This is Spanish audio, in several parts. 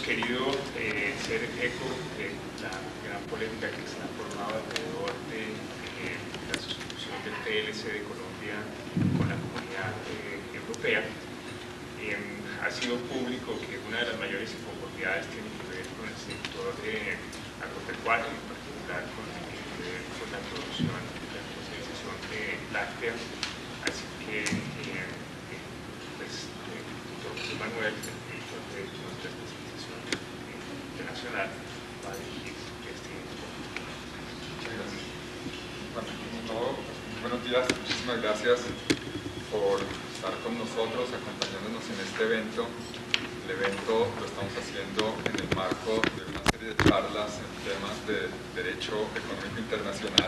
hemos querido ser eco de la gran polémica que se ha formado alrededor de la sustitución del TLC de Colombia con la Comunidad Europea. Ha sido público que una de las mayores inconformidades tiene que ver con el sector agropecuario, en particular con la producción, la comercialización de lácteos. Así que, profesor Manuel, el director de nuestra especialización internacional, va a dirigir este informe. Muchas gracias. Bueno, buenos días, muchísimas gracias por estar con nosotros, acompañándonos en este evento. El evento lo estamos haciendo en el marco de una serie de charlas en temas de derecho económico internacional.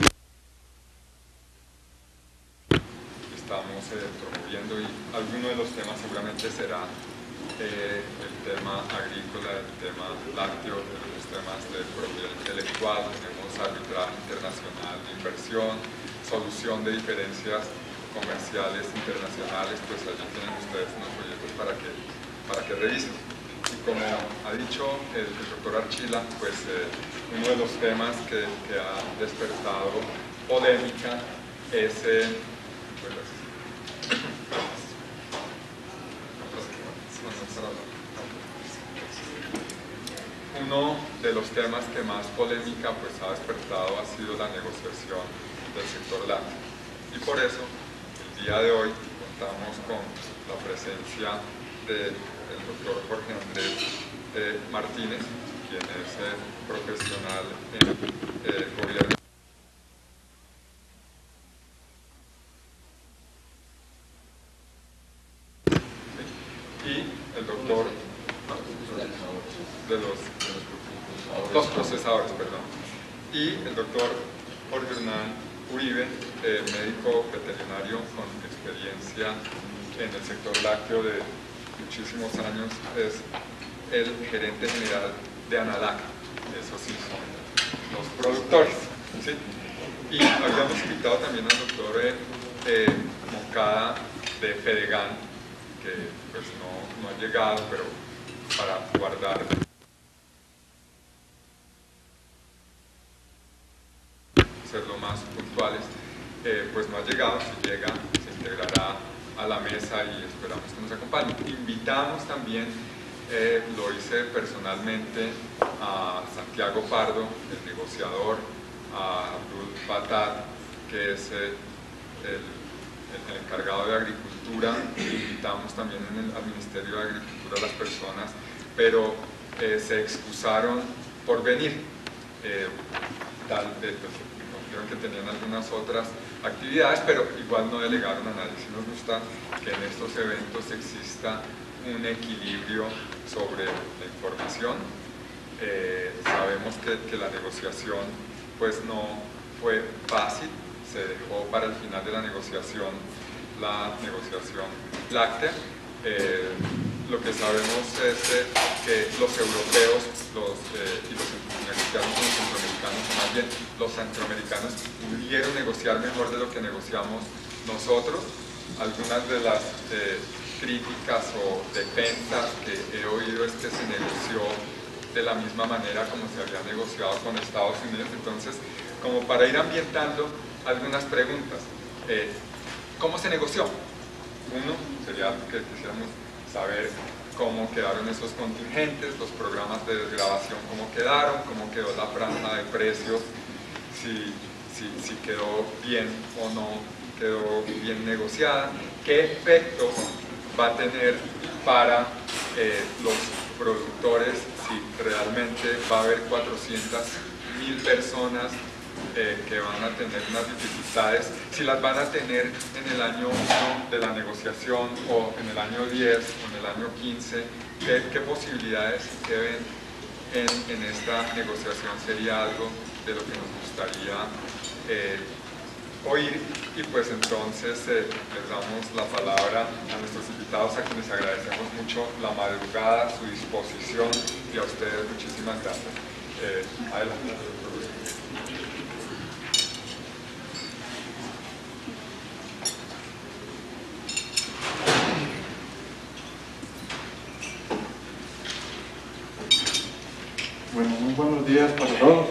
Estamos promoviendo, y alguno de los temas seguramente será el tema agrícola, el tema lácteo, los temas de propiedad intelectual. Tenemos arbitraje internacional de inversión, solución de diferencias comerciales internacionales. Pues allí tienen ustedes unos proyectos para que revisen. Y como ha dicho el doctor Archila, pues uno de los temas que ha despertado polémica es uno de los temas que más polémica pues ha despertado ha sido la negociación del sector lácteo. Y por eso, el día de hoy, contamos con la presencia del doctor Jorge Andrés Martínez, quien es profesional en gobierno. Y el doctor de los procesadores, perdón. Y el doctor Jorge Hernán Uribe, médico veterinario con experiencia en el sector lácteo de muchísimos años, es el gerente general de Analac. Esos sí son los productores, ¿sí? Y habíamos invitado también al doctor Moncada de Fedegan, que pues no ha llegado, pero para guardar ser lo más puntuales, pues no ha llegado. Si llega, se integrará a la mesa y esperamos que nos acompañe. Invitamos también, lo hice personalmente, a Santiago Pardo, el negociador, a Abdul Fattah, que es el encargado de Agricultura. Invitamos también al Ministerio de Agricultura a las personas, pero se excusaron por venir. Dijeron que tenían algunas otras actividades, pero igual no delegaron a nadie. Sí nos gusta que en estos eventos exista un equilibrio sobre la información. Sabemos que la negociación pues no fue fácil. Se dejó para el final de la negociación láctea. Lo que sabemos es que los europeos y los mexicanos y los centroamericanos, más bien los centroamericanos, pudieron negociar mejor de lo que negociamos nosotros. Algunas de las críticas o defensas que he oído es que se negoció de la misma manera como se había negociado con Estados Unidos. Entonces, como para ir ambientando algunas preguntas, ¿cómo se negoció? Uno sería que quisiéramos saber cómo quedaron esos contingentes, los programas de desgravación, cómo quedaron, cómo quedó la franja de precios, si quedó bien o no quedó bien negociada, qué efectos va a tener para los productores, si realmente va a haber 400.000 personas que van a tener unas dificultades, si las van a tener en el año 1 de la negociación o en el año 10 o en el año 15, qué posibilidades se ven en esta negociación. Sería algo de lo que nos gustaría oír. Y pues entonces les damos la palabra a nuestros invitados, a quienes agradecemos mucho la madrugada, su disposición, y a ustedes muchísimas gracias. Adelante. Bueno, muy buenos días para todos.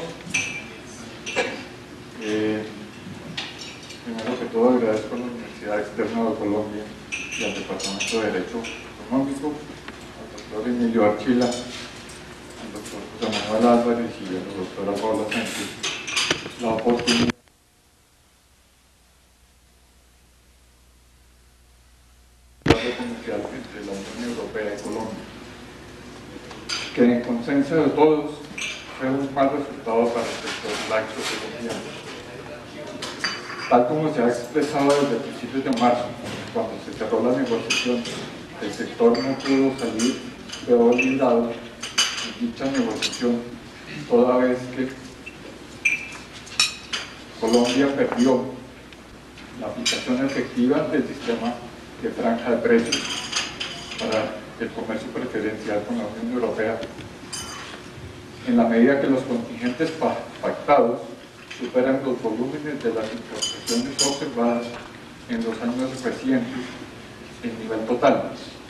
Primero que todo agradezco a la Universidad Externa de Colombia y al Departamento de Derecho Económico, al doctor Emilio Archila, al doctor José Manuel Álvarez y a la doctora Paula Sánchez la oportunidad comercial entre la Unión Europea y Colombia, que en consenso de todos fue un mal resultado para el sector lácteo colombiano. Tal como se ha expresado desde principios de marzo, cuando se cerró la negociación, el sector no pudo salir peor librado en dicha negociación, toda vez que Colombia perdió la aplicación efectiva del sistema de franja de precios para el comercio preferencial con la Unión Europea, en la medida que los contingentes pactados superan los volúmenes de las importaciones observadas en los años recientes en nivel total,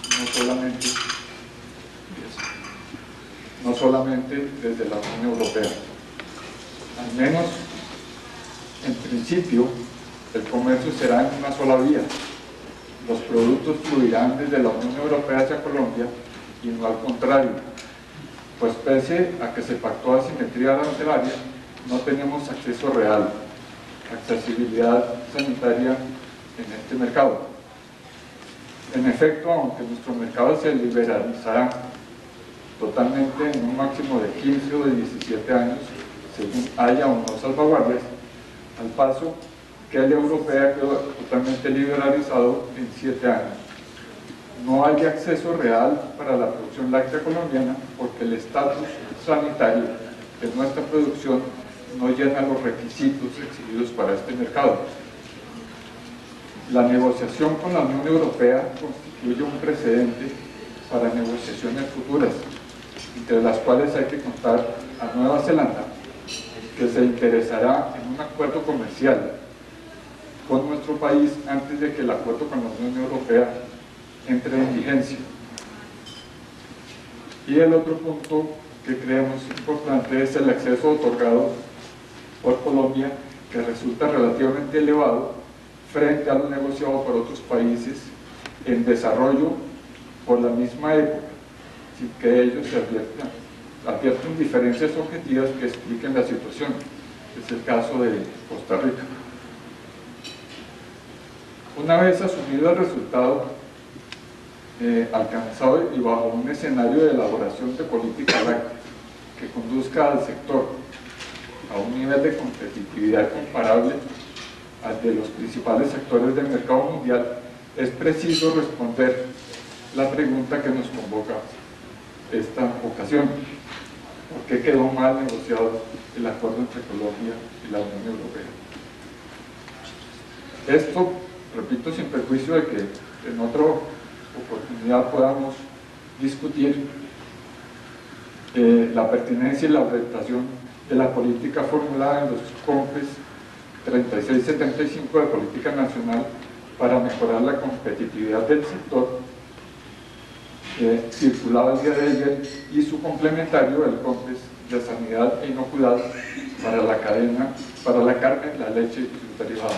no solamente desde la Unión Europea. Al menos en principio, el comercio será en una sola vía. Los productos fluirán desde la Unión Europea hacia Colombia y no al contrario, pues pese a que se pactó asimetría arancelaria, no tenemos acceso real, accesibilidad sanitaria en este mercado. En efecto, aunque nuestro mercado se liberalizará totalmente en un máximo de 15 o de 17 años, según haya o no salvaguardias, al paso que el europeo quedó totalmente liberalizado en 7 años. No hay acceso real para la producción láctea colombiana porque el estatus sanitario de nuestra producción no llena los requisitos exigidos para este mercado. La negociación con la Unión Europea constituye un precedente para negociaciones futuras, entre las cuales hay que contar a Nueva Zelanda, que se interesará en un acuerdo comercial con nuestro país antes de que el acuerdo con la Unión Europea entre en vigencia. Y el otro punto que creemos importante es el acceso otorgado por Colombia, que resulta relativamente elevado frente a lo negociado por otros países en desarrollo por la misma época, sin que ellos se adviertan diferencias objetivas que expliquen la situación. Es el caso de Costa Rica. Una vez asumido el resultado alcanzado y bajo un escenario de elaboración de política láctea que conduzca al sector a un nivel de competitividad comparable al de los principales sectores del mercado mundial, es preciso responder la pregunta que nos convoca esta ocasión: ¿por qué quedó mal negociado el acuerdo entre Colombia y la Unión Europea? Esto, repito, sin perjuicio de que en otra oportunidad podamos discutir la pertinencia y la orientación de la política formulada en los COMPES 3675 de Política Nacional para mejorar la competitividad del sector, circulado el día de ayer, y su complementario, el COMPES de Sanidad e Inocuidad para la carne, la leche y sus derivados.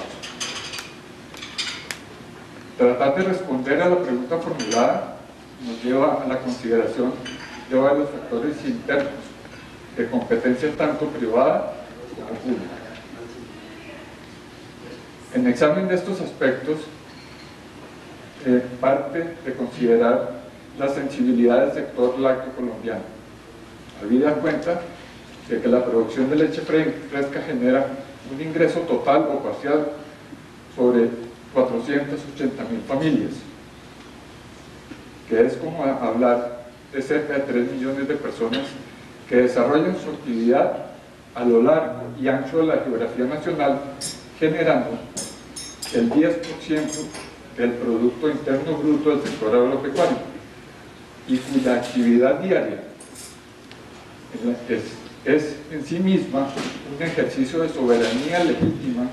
Tratar de responder a la pregunta formulada nos lleva a la consideración de varios factores internos de competencia tanto privada como pública. En examen de estos aspectos, parte de considerar la sensibilidad del sector lácteo colombiano, habida cuenta de que la producción de leche fresca genera un ingreso total o parcial sobre 480.000 familias, que es como hablar de cerca de 3 millones de personas que desarrollan su actividad a lo largo y ancho de la geografía nacional, generando el 10% del Producto Interno Bruto del sector agropecuario, y cuya actividad diaria es en sí misma un ejercicio de soberanía legítima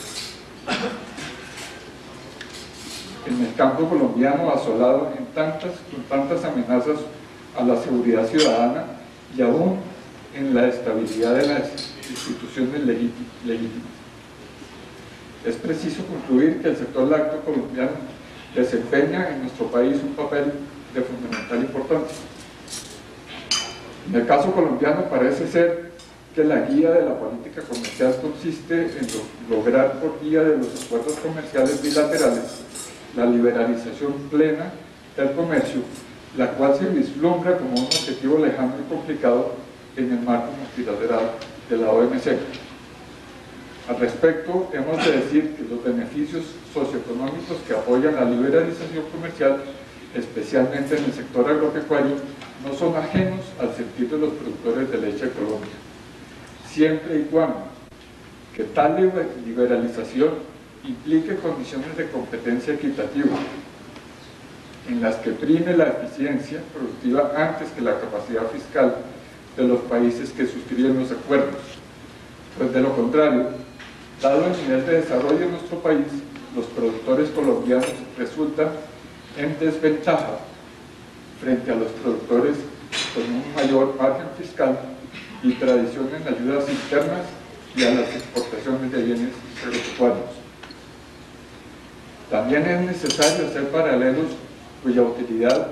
en el campo colombiano, asolado con tantas amenazas a la seguridad ciudadana y aún en la estabilidad de las instituciones legítimas. Es preciso concluir que el sector lácteo colombiano desempeña en nuestro país un papel de fundamental importancia. En el caso colombiano parece ser que la guía de la política comercial consiste en lograr por vía de los acuerdos comerciales bilaterales la liberalización plena del comercio, la cual se vislumbra como un objetivo lejano y complicado en el marco multilateral de la OMC. Al respecto, hemos de decir que los beneficios socioeconómicos que apoyan la liberalización comercial, especialmente en el sector agropecuario, no son ajenos al sentir de los productores de leche de Colombia, siempre y cuando que tal liberalización implique condiciones de competencia equitativa, en las que prime la eficiencia productiva antes que la capacidad fiscal de los países que suscriben los acuerdos. Pues de lo contrario, dado el nivel de desarrollo en nuestro país, los productores colombianos resultan en desventaja frente a los productores con un mayor margen fiscal y tradición en ayudas internas y a las exportaciones de bienes agropecuarios. También es necesario hacer paralelos cuya utilidad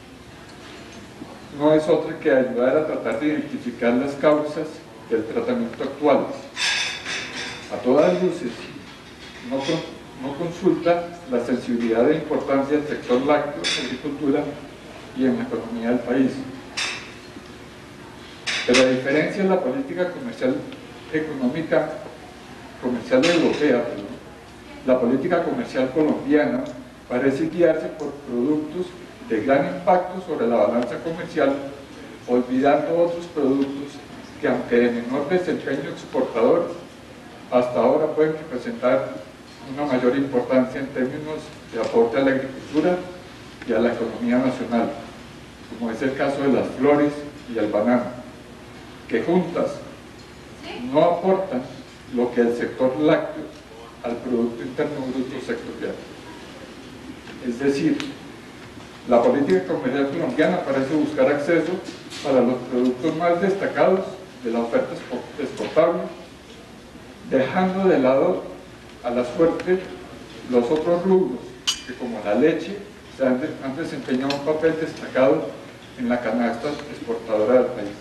no es otra que ayudar a tratar de identificar las causas del tratamiento actual. A todas luces, no consulta la sensibilidad e importancia del sector lácteo en la agricultura y en la economía del país. Pero a diferencia de la política comercial europea, la política comercial colombiana parece guiarse por productos de gran impacto sobre la balanza comercial, olvidando otros productos que, aunque de menor desempeño exportador, hasta ahora pueden representar una mayor importancia en términos de aporte a la agricultura y a la economía nacional, como es el caso de las flores y el banano, que juntas no aportan lo que el sector lácteo al Producto Interno Bruto sectorial. Es decir, la política comercial colombiana parece buscar acceso para los productos más destacados de la oferta exportable, dejando de lado a la suerte los otros rubros que, como la leche, han desempeñado un papel destacado en la canasta exportadora del país.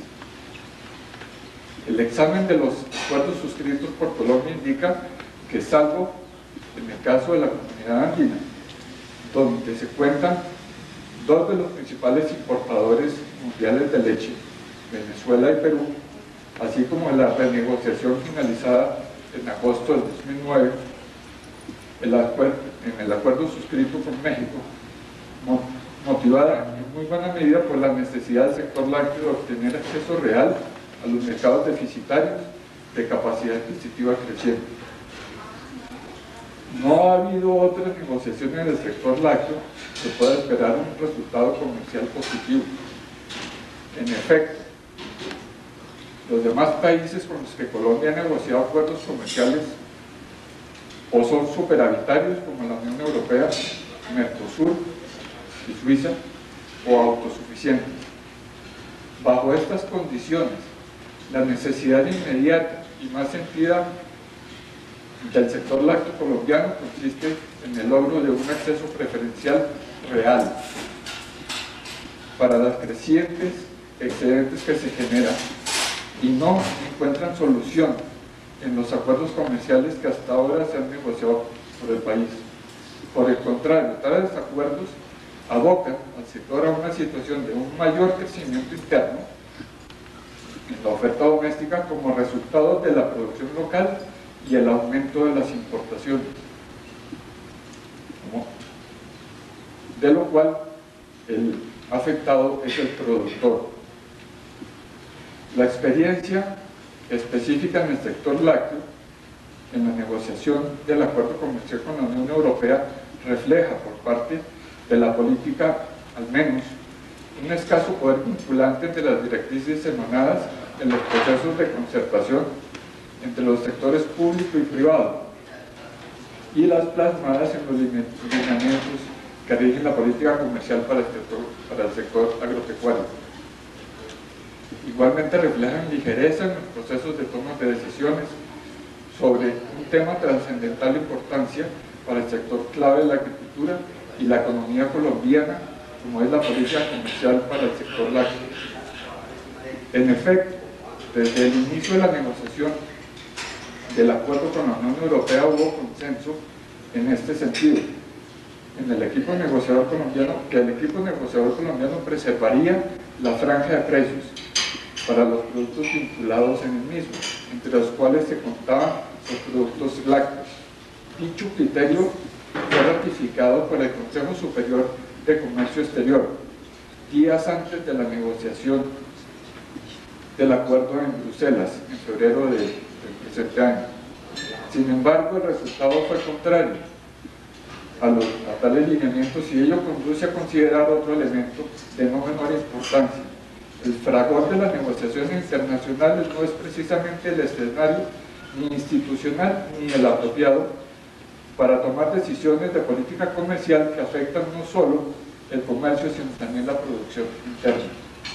El examen de los acuerdos suscritos por Colombia indica que, salvo en el caso de la Comunidad Andina, donde se cuentan dos de los principales importadores mundiales de leche, Venezuela y Perú, así como en la renegociación finalizada en agosto del 2009, en el acuerdo suscrito con México, motivada en muy buena medida por la necesidad del sector lácteo de obtener acceso real a los mercados deficitarios de capacidad adquisitiva creciente. No ha habido otras negociaciones del sector lácteo que pueda esperar un resultado comercial positivo. En efecto, los demás países con los que Colombia ha negociado acuerdos comerciales o son superavitarios, como la Unión Europea, Mercosur y Suiza, o autosuficientes. Bajo estas condiciones, la necesidad inmediata y más sentida del sector lácteo colombiano consiste en el logro de un acceso preferencial real para las crecientes excedentes que se generan y no encuentran solución en los acuerdos comerciales que hasta ahora se han negociado por el país. Por el contrario, tales acuerdos abocan al sector a una situación de un mayor crecimiento interno en la oferta doméstica como resultado de la producción local y el aumento de las importaciones, de lo cual el afectado es el productor. La experiencia específica en el sector lácteo, en la negociación del acuerdo comercial con la Unión Europea, refleja por parte de la política, al menos, un escaso poder vinculante de las directrices emanadas en los procesos de concertación entre los sectores público y privado y las plasmadas en los lineamientos que rigen la política comercial para el sector agropecuario. Igualmente reflejan ligereza en los procesos de toma de decisiones sobre un tema de trascendental importancia para el sector clave de la agricultura y la economía colombiana, como es la política comercial para el sector lácteo. En efecto, desde el inicio de la negociación del acuerdo con la Unión Europea hubo consenso en este sentido, en el equipo negociador colombiano, que el equipo negociador colombiano preservaría la franja de precios para los productos vinculados en el mismo, entre los cuales se contaban los productos lácteos. Dicho criterio fue ratificado por el Consejo Superior de Comercio Exterior, días antes de la negociación del acuerdo en Bruselas, en febrero del presente año. Sin embargo, el resultado fue contrario a tales lineamientos y ello conduce a considerar otro elemento de no menor importancia. El fragor de las negociaciones internacionales no es precisamente el escenario ni institucional ni el apropiado para tomar decisiones de política comercial que afectan no solo el comercio, sino también la producción interna.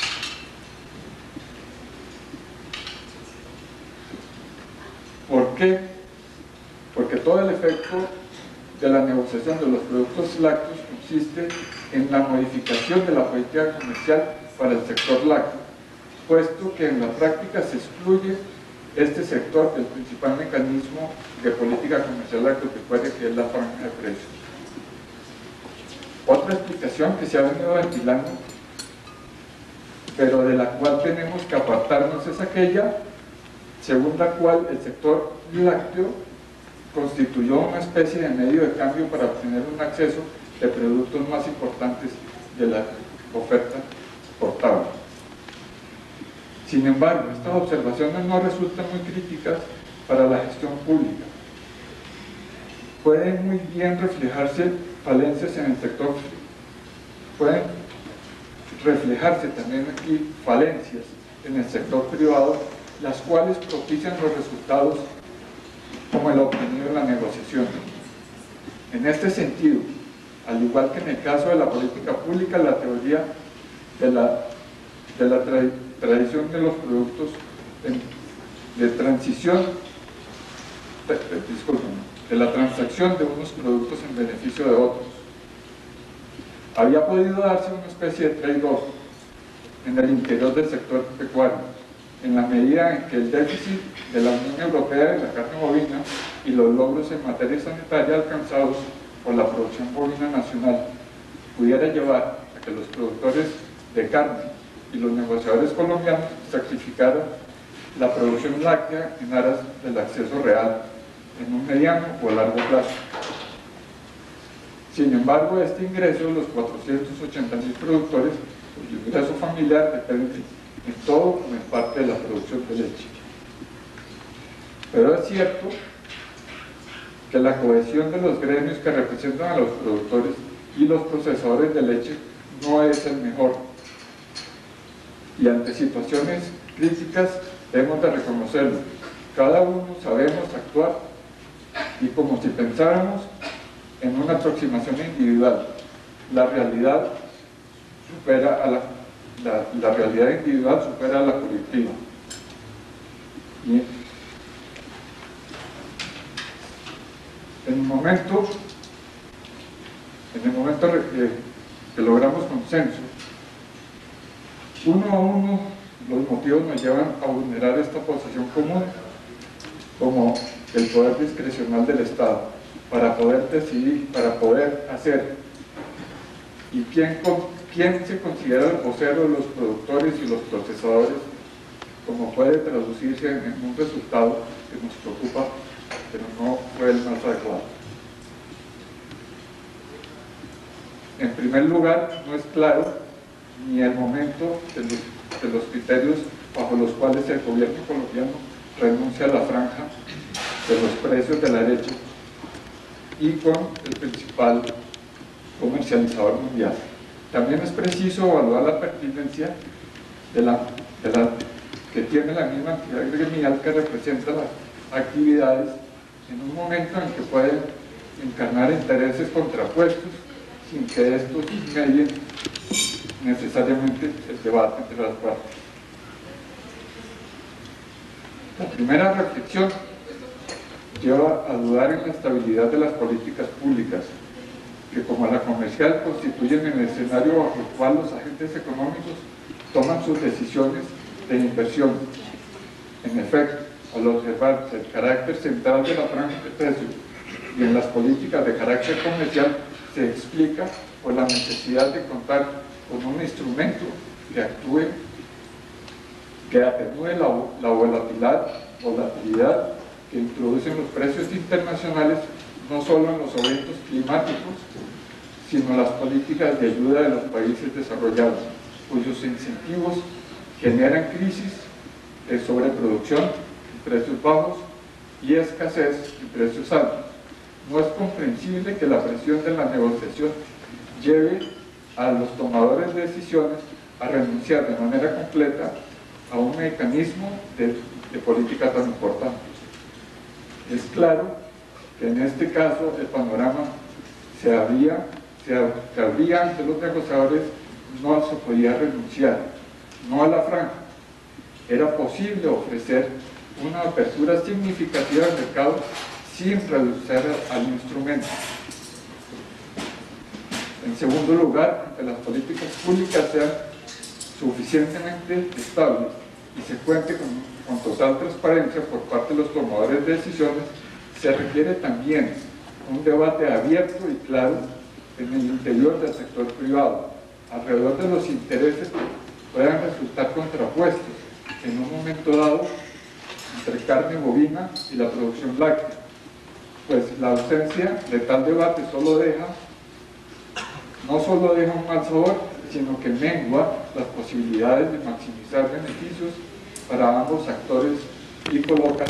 ¿Por qué? Porque todo el efecto de la negociación de los productos lácteos consiste en la modificación de la política comercial para el sector lácteo, puesto que en la práctica se excluye este sector del principal mecanismo de política comercial agropecuaria, que es la franja de precios. Otra explicación que se ha venido ventilando, pero de la cual tenemos que apartarnos, es aquella según la cual el sector lácteo constituyó una especie de medio de cambio para obtener un acceso de productos más importantes de la oferta exportable. Sin embargo, estas observaciones no resultan muy críticas para la gestión pública. Pueden muy bien reflejarse falencias en el sector, pueden reflejarse también aquí falencias en el sector privado, las cuales propician los resultados como el obtenido en la negociación. En este sentido, al igual que en el caso de la política pública, la teoría de la tradición de los productos de transición, de la transacción de unos productos en beneficio de otros, había podido darse una especie de trade-off en el interior del sector pecuario, en la medida en que el déficit de la Unión Europea de la carne bovina y los logros en materia sanitaria alcanzados por la producción bovina nacional pudiera llevar a que los productores de carne y los negociadores colombianos sacrificaran la producción láctea en aras del acceso real en un mediano o largo plazo. Sin embargo, este ingreso de los 480.000 productores, cuyo ingreso familiar depende en todo o en parte de la producción de leche. Pero es cierto que la cohesión de los gremios que representan a los productores y los procesadores de leche no es el mejor. Y ante situaciones críticas debemos de reconocerlo. Cada uno sabemos actuar y como si pensáramos en una aproximación individual. La realidad supera a la realidad individual supera a la colectiva. Y en el momento que logramos consenso, uno a uno los motivos nos llevan a vulnerar esta posición común, como el poder discrecional del Estado, para poder decidir, para poder hacer. ¿Y quién se considera el vocero de los productores y los procesadores? Como puede traducirse en un resultado que nos preocupa, pero no fue el más adecuado. En primer lugar, no es claro ni el momento de los criterios bajo los cuales el gobierno colombiano renuncia a la franja de los precios de la leche y con el principal comercializador mundial. También es preciso evaluar la pertinencia que tiene la misma entidad gremial que representa las actividades en un momento en que pueden encarnar intereses contrapuestos sin que estos medien necesariamente el debate entre las partes. La primera reflexión lleva a dudar en la estabilidad de las políticas públicas, que como la comercial constituyen el escenario bajo el cual los agentes económicos toman sus decisiones de inversión. En efecto, al observarse el carácter central de la franja de precios y en las políticas de carácter comercial, se explica por la necesidad de contar con un instrumento que actúe, que atenúe la volatilidad que introducen los precios internacionales, no solo en los eventos climáticos, sino las políticas de ayuda de los países desarrollados, cuyos incentivos generan crisis de sobreproducción, precios bajos y escasez y precios altos. No es comprensible que la presión de la negociación lleve a los tomadores de decisiones a renunciar de manera completa a un mecanismo de política tan importante. Es claro que en este caso el panorama se abría ante los negociadores. No se podía renunciar, no a la franja. Era posible ofrecer una apertura significativa del mercado sin reducir al instrumento. En segundo lugar, que las políticas públicas sean suficientemente estables y se cuente con total transparencia por parte de los tomadores de decisiones, se requiere también un debate abierto y claro en el interior del sector privado, alrededor de los intereses que puedan resultar contrapuestos en un momento dado entre carne bovina y la producción láctea, pues la ausencia de tal debate no solo deja un mal sabor, sino que mengua las posibilidades de maximizar beneficios para ambos actores y coloca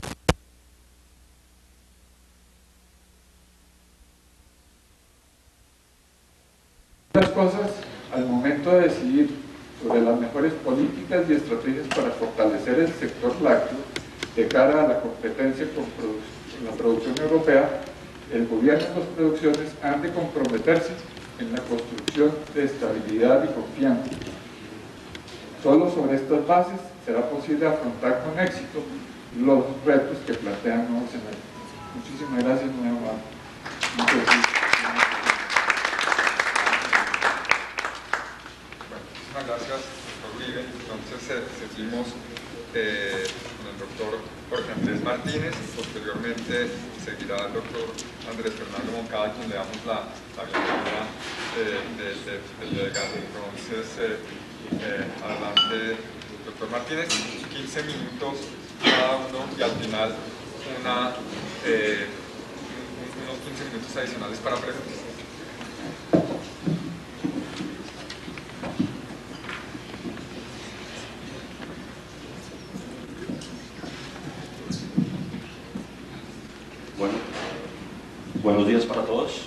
las cosas al momento de decidir sobre las mejores políticas y estrategias para fortalecer el sector lácteo de cara a la competencia con la producción europea. El gobierno y las producciones han de comprometerse en la construcción de estabilidad y confianza. Solo sobre estas bases será posible afrontar con éxito los retos que plantean nuevos escenarios. Muchísimas gracias, muy amable. Muchísimas gracias, doctor Uribe. Entonces seguimos con el doctor Jorge Andrés Martínez y posteriormente seguirá el doctor Andrés Fernando Moncada, a quien le damos la bienvenida del delegado. Entonces, adelante, doctor Martínez, 15 minutos cada uno y al final unos 15 minutos adicionales para preguntas. Buenos días para todos.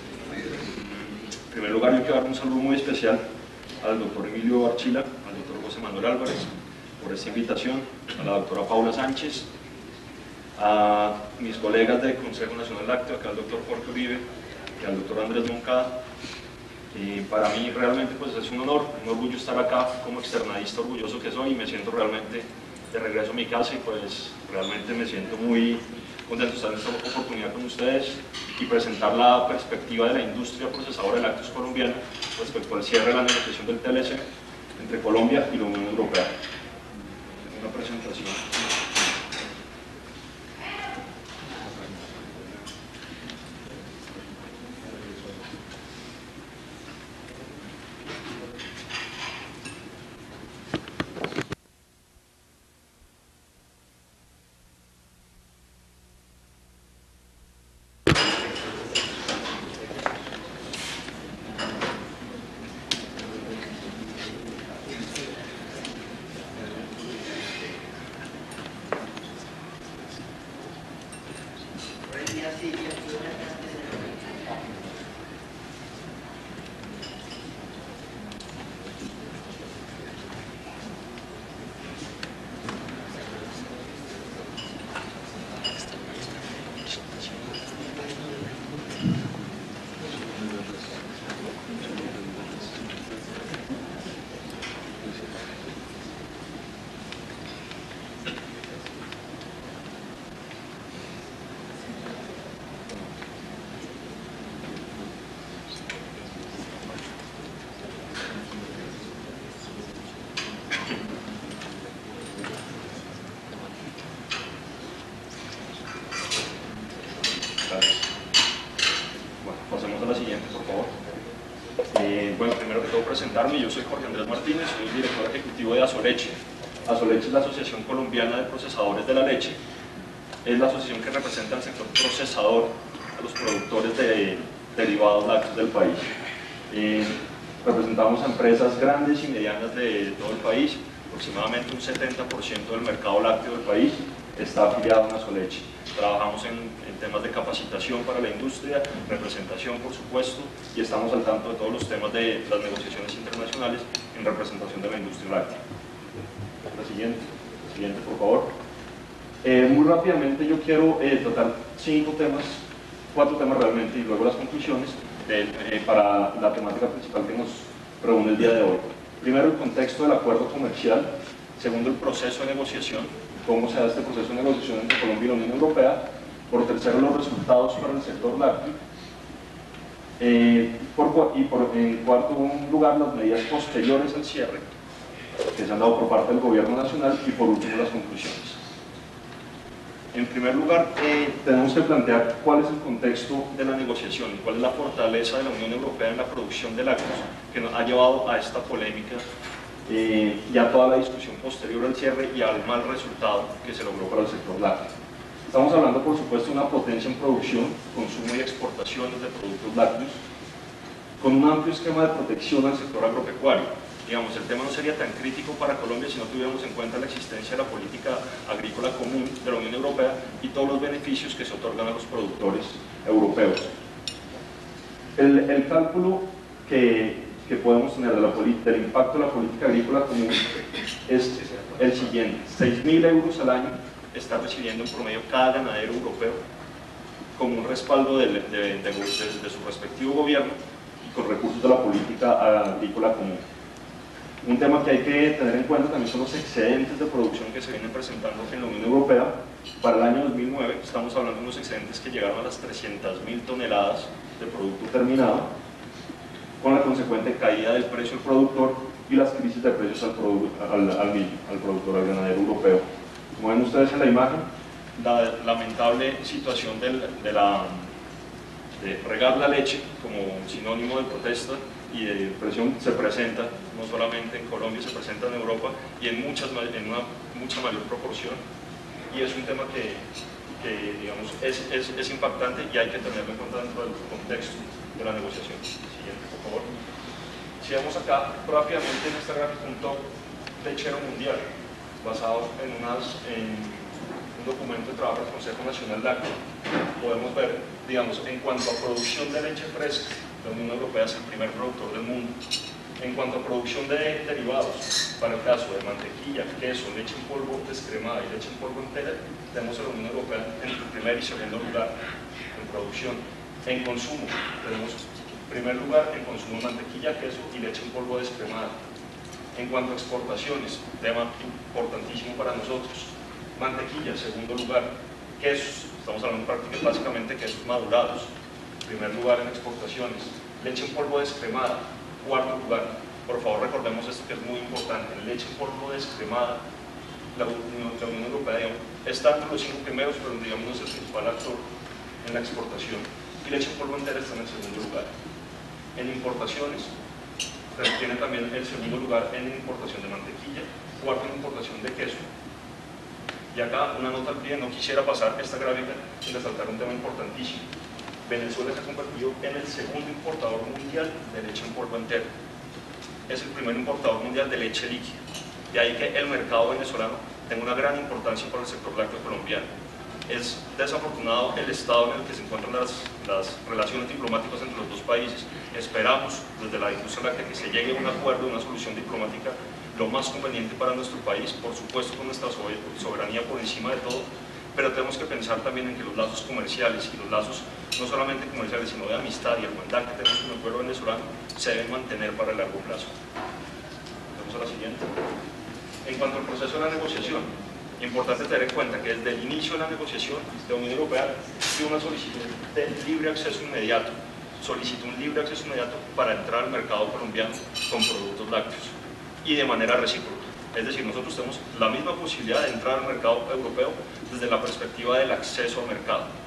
En primer lugar, yo quiero dar un saludo muy especial al doctor Emilio Archila, al doctor José Manuel Álvarez por esta invitación, a la doctora Paula Sánchez, a mis colegas del Consejo Nacional Lácteo, acá al doctor Jorge Uribe y al doctor Andrés Moncada. Y para mí realmente pues, es un honor, un orgullo estar acá como externadista orgulloso que soy, y me siento realmente de regreso a mi casa y pues realmente me siento muy contento de estar en esta oportunidad con ustedes y presentar la perspectiva de la industria procesadora de lácteos colombiana respecto al cierre de la negociación del TLC entre Colombia y la Unión Europea. Una presentación. presentarme. Yo soy Jorge Andrés Martínez, soy el director ejecutivo de Asoleche. Asoleche es la Asociación Colombiana de Procesadores de la Leche. Es la asociación que representa al sector procesador, a los productores de derivados lácteos del país. Representamos a empresas grandes y medianas de todo el país. Aproximadamente un 70% del mercado lácteo del país está afiliado a Asoleche. Trabajamos en temas de capacitación para la industria, representación por supuesto, y estamos al tanto de todos los temas de las negociaciones internacionales en representación de la industria láctea. La siguiente por favor. Muy rápidamente yo quiero tratar 4 temas realmente, y luego las conclusiones para la temática principal que nos reúne el día de hoy. Primero, el contexto del acuerdo comercial. Segundo, el proceso de negociación, cómo se da este proceso de negociación entre Colombia y la Unión Europea. Por tercero, los resultados para el sector lácteo. En cuarto lugar, las medidas posteriores al cierre que se han dado por parte del Gobierno Nacional, y por último, las conclusiones. En primer lugar, tenemos que plantear cuál es el contexto de la negociación y cuál es la fortaleza de la Unión Europea en la producción de lácteos que nos ha llevado a esta polémica y a toda la discusión posterior al cierre y al mal resultado que se logró para el sector lácteo. Estamos hablando, por supuesto, de una potencia en producción, consumo y exportaciones de productos lácteos, con un amplio esquema de protección al sector agropecuario. Digamos, el tema no sería tan crítico para Colombia si no tuviéramos en cuenta la existencia de la política agrícola común de la Unión Europea y todos los beneficios que se otorgan a los productores europeos. El cálculo que podemos tener del impacto de la política agrícola común es el siguiente: 6.000 euros al año está recibiendo en promedio cada ganadero europeo como un respaldo de su respectivo gobierno y con recursos de la política agrícola común. Un tema que hay que tener en cuenta también son los excedentes de producción que se vienen presentando en la Unión Europea. Para el año 2009 estamos hablando de unos excedentes que llegaron a las 300.000 toneladas de producto terminado, con la consecuente caída del precio al productor y las crisis de precios al productor, al ganadero europeo. Como ven ustedes en la imagen, la lamentable situación de regar la leche como sinónimo de protesta y de presión se presenta no solamente en Colombia, se presenta en Europa y en una mucha mayor proporción, y es un tema que digamos, es impactante y hay que tenerlo en cuenta dentro del contexto de la negociación. Siguiente, por favor. Si vemos acá rápidamente en esta gráfica un top lechero mundial basado en un documento de trabajo del Consejo Nacional Lácteo, podemos ver, digamos, en cuanto a producción de leche fresca, la Unión Europea es el primer productor del mundo. En cuanto a producción de derivados, para el caso de mantequilla, queso, leche en polvo descremada y leche en polvo entera, tenemos a la Unión Europea en el primer y segundo lugar en producción. En consumo, tenemos primer lugar en consumo de mantequilla, queso y leche en polvo descremada. En cuanto a exportaciones, tema importantísimo para nosotros, mantequilla, segundo lugar, quesos, estamos hablando básicamente de quesos madurados, primer lugar en exportaciones, leche en polvo descremada, cuarto lugar. Por favor, recordemos esto que es muy importante: leche en polvo descremada, la Unión Europea, digamos, está entre los 5 primeros, pero digamos no es el principal actor en la exportación, y leche en polvo entera está en el segundo lugar. En importaciones, tiene también el segundo lugar en importación de mantequilla, cuarto en importación de queso. Y acá una nota al pie, no quisiera pasar esta gráfica sin resaltar un tema importantísimo. Venezuela se ha convertido en el segundo importador mundial de leche en polvo entero. Es el primer importador mundial de leche líquida. De ahí que el mercado venezolano tenga una gran importancia para el sector lácteo colombiano. Es desafortunado el estado en el que se encuentran las relaciones diplomáticas entre los dos países. Esperamos desde la industria láctea que se llegue a un acuerdo, una solución diplomática lo más conveniente para nuestro país, por supuesto con nuestra soberanía por encima de todo, pero tenemos que pensar también en que los lazos comerciales y los lazos no solamente comerciales sino de amistad y hermandad que tenemos con el pueblo venezolano se deben mantener para el largo plazo. Vamos a la siguiente. En cuanto al proceso de la negociación, importante tener en cuenta que desde el inicio de la negociación la Unión Europea dio una solicitud de libre acceso inmediato, solicitó un libre acceso inmediato para entrar al mercado colombiano con productos lácteos y de manera recíproca. Es decir, nosotros tenemos la misma posibilidad de entrar al mercado europeo desde la perspectiva del acceso al mercado.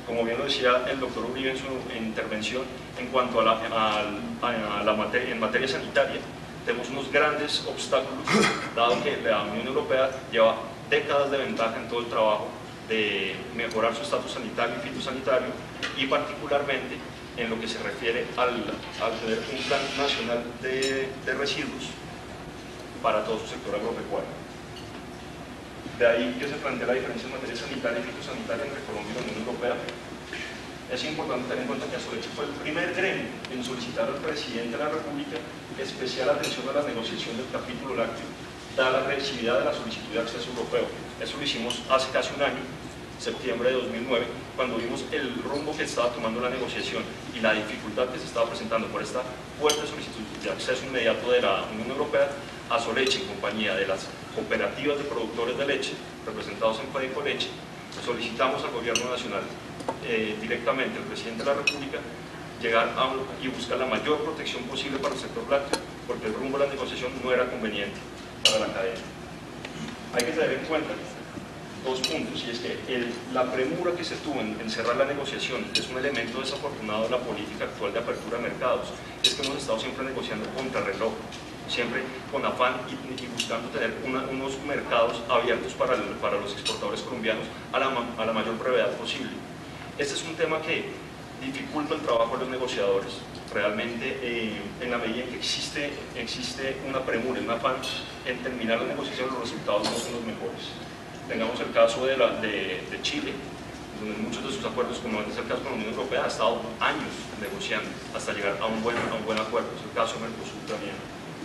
Como bien lo decía el doctor Uribe en su intervención, en cuanto a en materia sanitaria, tenemos unos grandes obstáculos, dado que la Unión Europea lleva décadas de ventaja en todo el trabajo de mejorar su estatus sanitario y fitosanitario, y particularmente en lo que se refiere al tener un plan nacional de residuos para todo su sector agropecuario. De ahí que se plantea la diferencia en materia sanitaria y fitosanitaria entre Colombia y la Unión Europea. Es importante tener en cuenta que Azoleche fue el primer gremio en solicitar al presidente de la República especial atención a la negociación del capítulo lácteo, dada la agresividad de la solicitud de acceso europeo. Eso lo hicimos hace casi un año, septiembre de 2009, cuando vimos el rumbo que estaba tomando la negociación y la dificultad que se estaba presentando por esta fuerte solicitud de acceso inmediato de la Unión Europea. Azoleche, en compañía de las cooperativas de productores de leche, representados en Fedecoleche, solicitamos al Gobierno Nacional, directamente al Presidente de la República, llegar y buscar la mayor protección posible para el sector lácteo, porque el rumbo de la negociación no era conveniente para la cadena. Hay que tener en cuenta dos puntos, y es que la premura que se tuvo en cerrar la negociación es un elemento desafortunado de la política actual de apertura de mercados. Es que hemos estado siempre negociando contra reloj, siempre con afán y buscando tener unos mercados abiertos para los exportadores colombianos a la mayor brevedad posible. Este es un tema que dificulta el trabajo de los negociadores. Realmente, en la medida en que existe una premura, un afán en terminar la negociación, los resultados no son los mejores. Tengamos el caso de Chile, donde muchos de sus acuerdos, como es el caso con la Unión Europea, ha estado años negociando hasta llegar a un buen acuerdo. Es el caso de Mercosur también.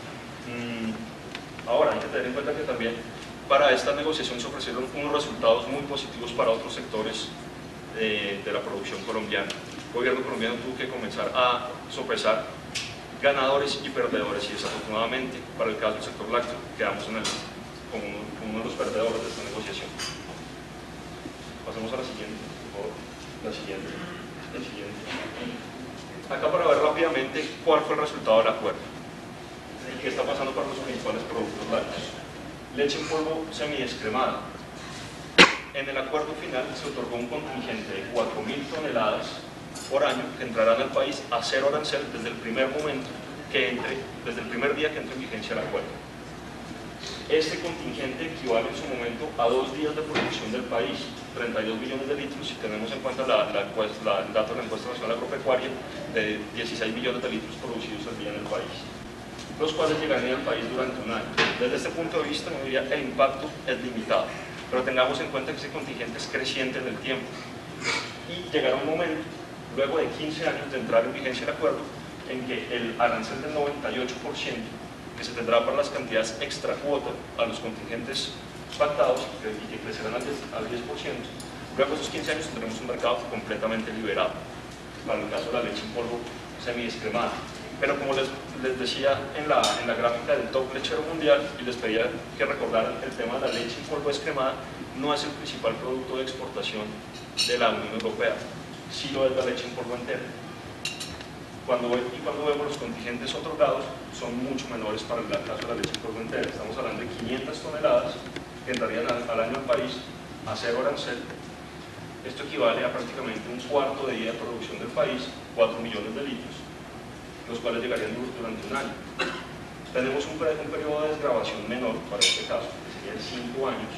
Ahora, hay que tener en cuenta que también para esta negociación se ofrecieron unos resultados muy positivos para otros sectores de la producción colombiana. El gobierno colombiano tuvo que comenzar a sopesar ganadores y perdedores, y desafortunadamente, para el caso del sector lácteo, quedamos como uno de los perdedores de esta negociación. Pasemos a la siguiente, por favor. La siguiente. Acá, para ver rápidamente cuál fue el resultado del acuerdo y qué está pasando para los principales productos lácteos. Leche en polvo semidescremada. En el acuerdo final se otorgó un contingente de 4.000 toneladas por año que entrarán al país a cero arancel desde el primer día que entre en vigencia el acuerdo. Este contingente equivale en su momento a 2 días de producción del país, 32 millones de litros, si tenemos en cuenta el dato de la encuesta nacional agropecuaria de 16 millones de litros producidos al día en el país, los cuales llegarían al país durante un año. Desde este punto de vista, el impacto es limitado, pero tengamos en cuenta que ese contingente es creciente en el tiempo, y llegará un momento, luego de 15 años de entrar en vigencia el acuerdo, en que el arancel del 98% que se tendrá para las cantidades extra cuota a los contingentes pactados y que crecerán al 10%, luego de esos 15 años tendremos un mercado completamente liberado para el caso de la leche en polvo semidescremada. Pero como les decía en la gráfica del top lechero mundial, y les pedía que recordaran, el tema de la leche en polvo descremada no es el principal producto de exportación de la Unión Europea, sí lo es la leche en polvo entera. Cuando vemos los contingentes otorgados, son mucho menores para el caso de la leche en polvo entera. Estamos hablando de 500 toneladas que entrarían al año al país a cero arancel. Esto equivale a prácticamente un cuarto de día de producción del país, 4 millones de litros, los cuales llegarían durante un año. Tenemos un periodo de desgravación menor para este caso, que serían 5 años,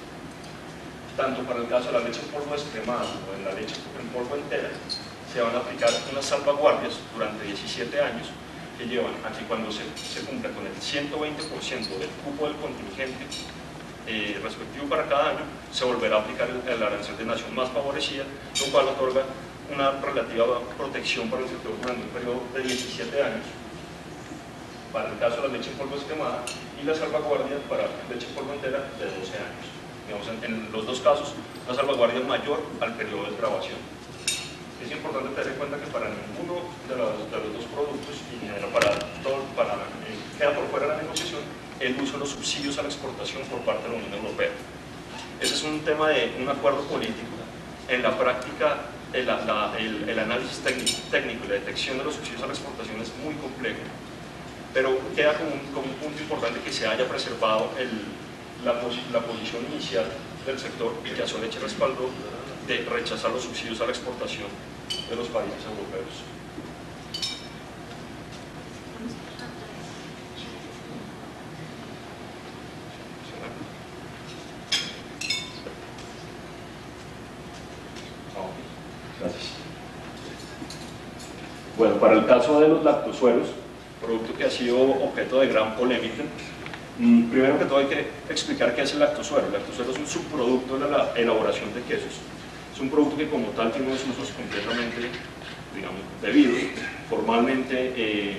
tanto para el caso de la leche en polvo descremada o en la leche en polvo entera. Se van a aplicar unas salvaguardias durante 17 años que llevan a que cuando se cumpla con el 120% del cupo del contingente respectivo para cada año, se volverá a aplicar el arancel de nación más favorecida, lo cual otorga una relativa protección para el sector durante un periodo de 17 años para el caso de la leche en polvo descremada, y la salvaguardia para leche en polvo entera de 12 años. Digamos, en los dos casos, la salvaguardia es mayor al periodo de grabación. Es importante tener en cuenta que para ninguno de los dos productos, y en general queda por fuera de la negociación el uso de los subsidios a la exportación por parte de la Unión Europea. Ese es un tema de un acuerdo político. En la práctica, el análisis técnico y la detección de los subsidios a la exportación es muy complejo, pero queda como un punto importante que se haya preservado la posición inicial del sector, y que Azoleche respaldó, de rechazar los subsidios a la exportación de los países europeos. Gracias. Bueno, para el caso de los lactosueros, producto que ha sido objeto de gran polémica, primero que todo hay que explicar qué es el lactosuero. El lactosuero es un subproducto de la elaboración de quesos. Es un producto que como tal tiene unos usos completamente, digamos, debidos, formalmente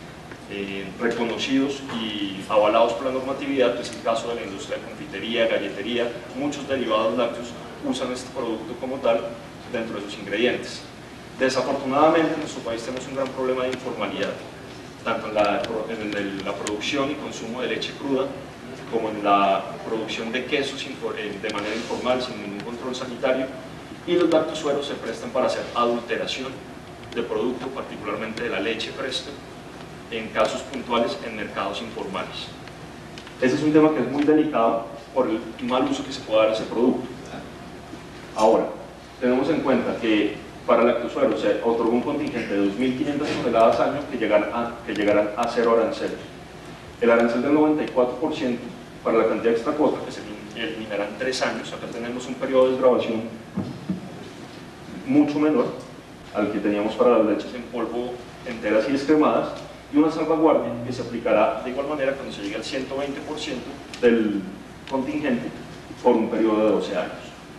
reconocidos y avalados por la normatividad, que es el caso de la industria de confitería, galletería. Muchos derivados lácteos usan este producto como tal dentro de sus ingredientes. Desafortunadamente en nuestro país tenemos un gran problema de informalidad, tanto en la producción y consumo de leche cruda, como en la producción de quesos de manera informal, sin ningún control sanitario, y los lactosueros se prestan para hacer adulteración de producto, particularmente de la leche fresca, en casos puntuales en mercados informales. Ese es un tema que es muy delicado por el mal uso que se puede dar a ese producto. Ahora, tenemos en cuenta que para el lactosuero se otorgó un contingente de 2.500 toneladas año que llegarán a cero arancel. El arancel del 94% para la cantidad extra cuota, que se eliminará en 3 años. Acá tenemos un periodo de desgravación mucho menor al que teníamos para las leches en polvo enteras y descremadas, y una salvaguardia que se aplicará de igual manera cuando se llegue al 120% del contingente por un periodo de 12 años.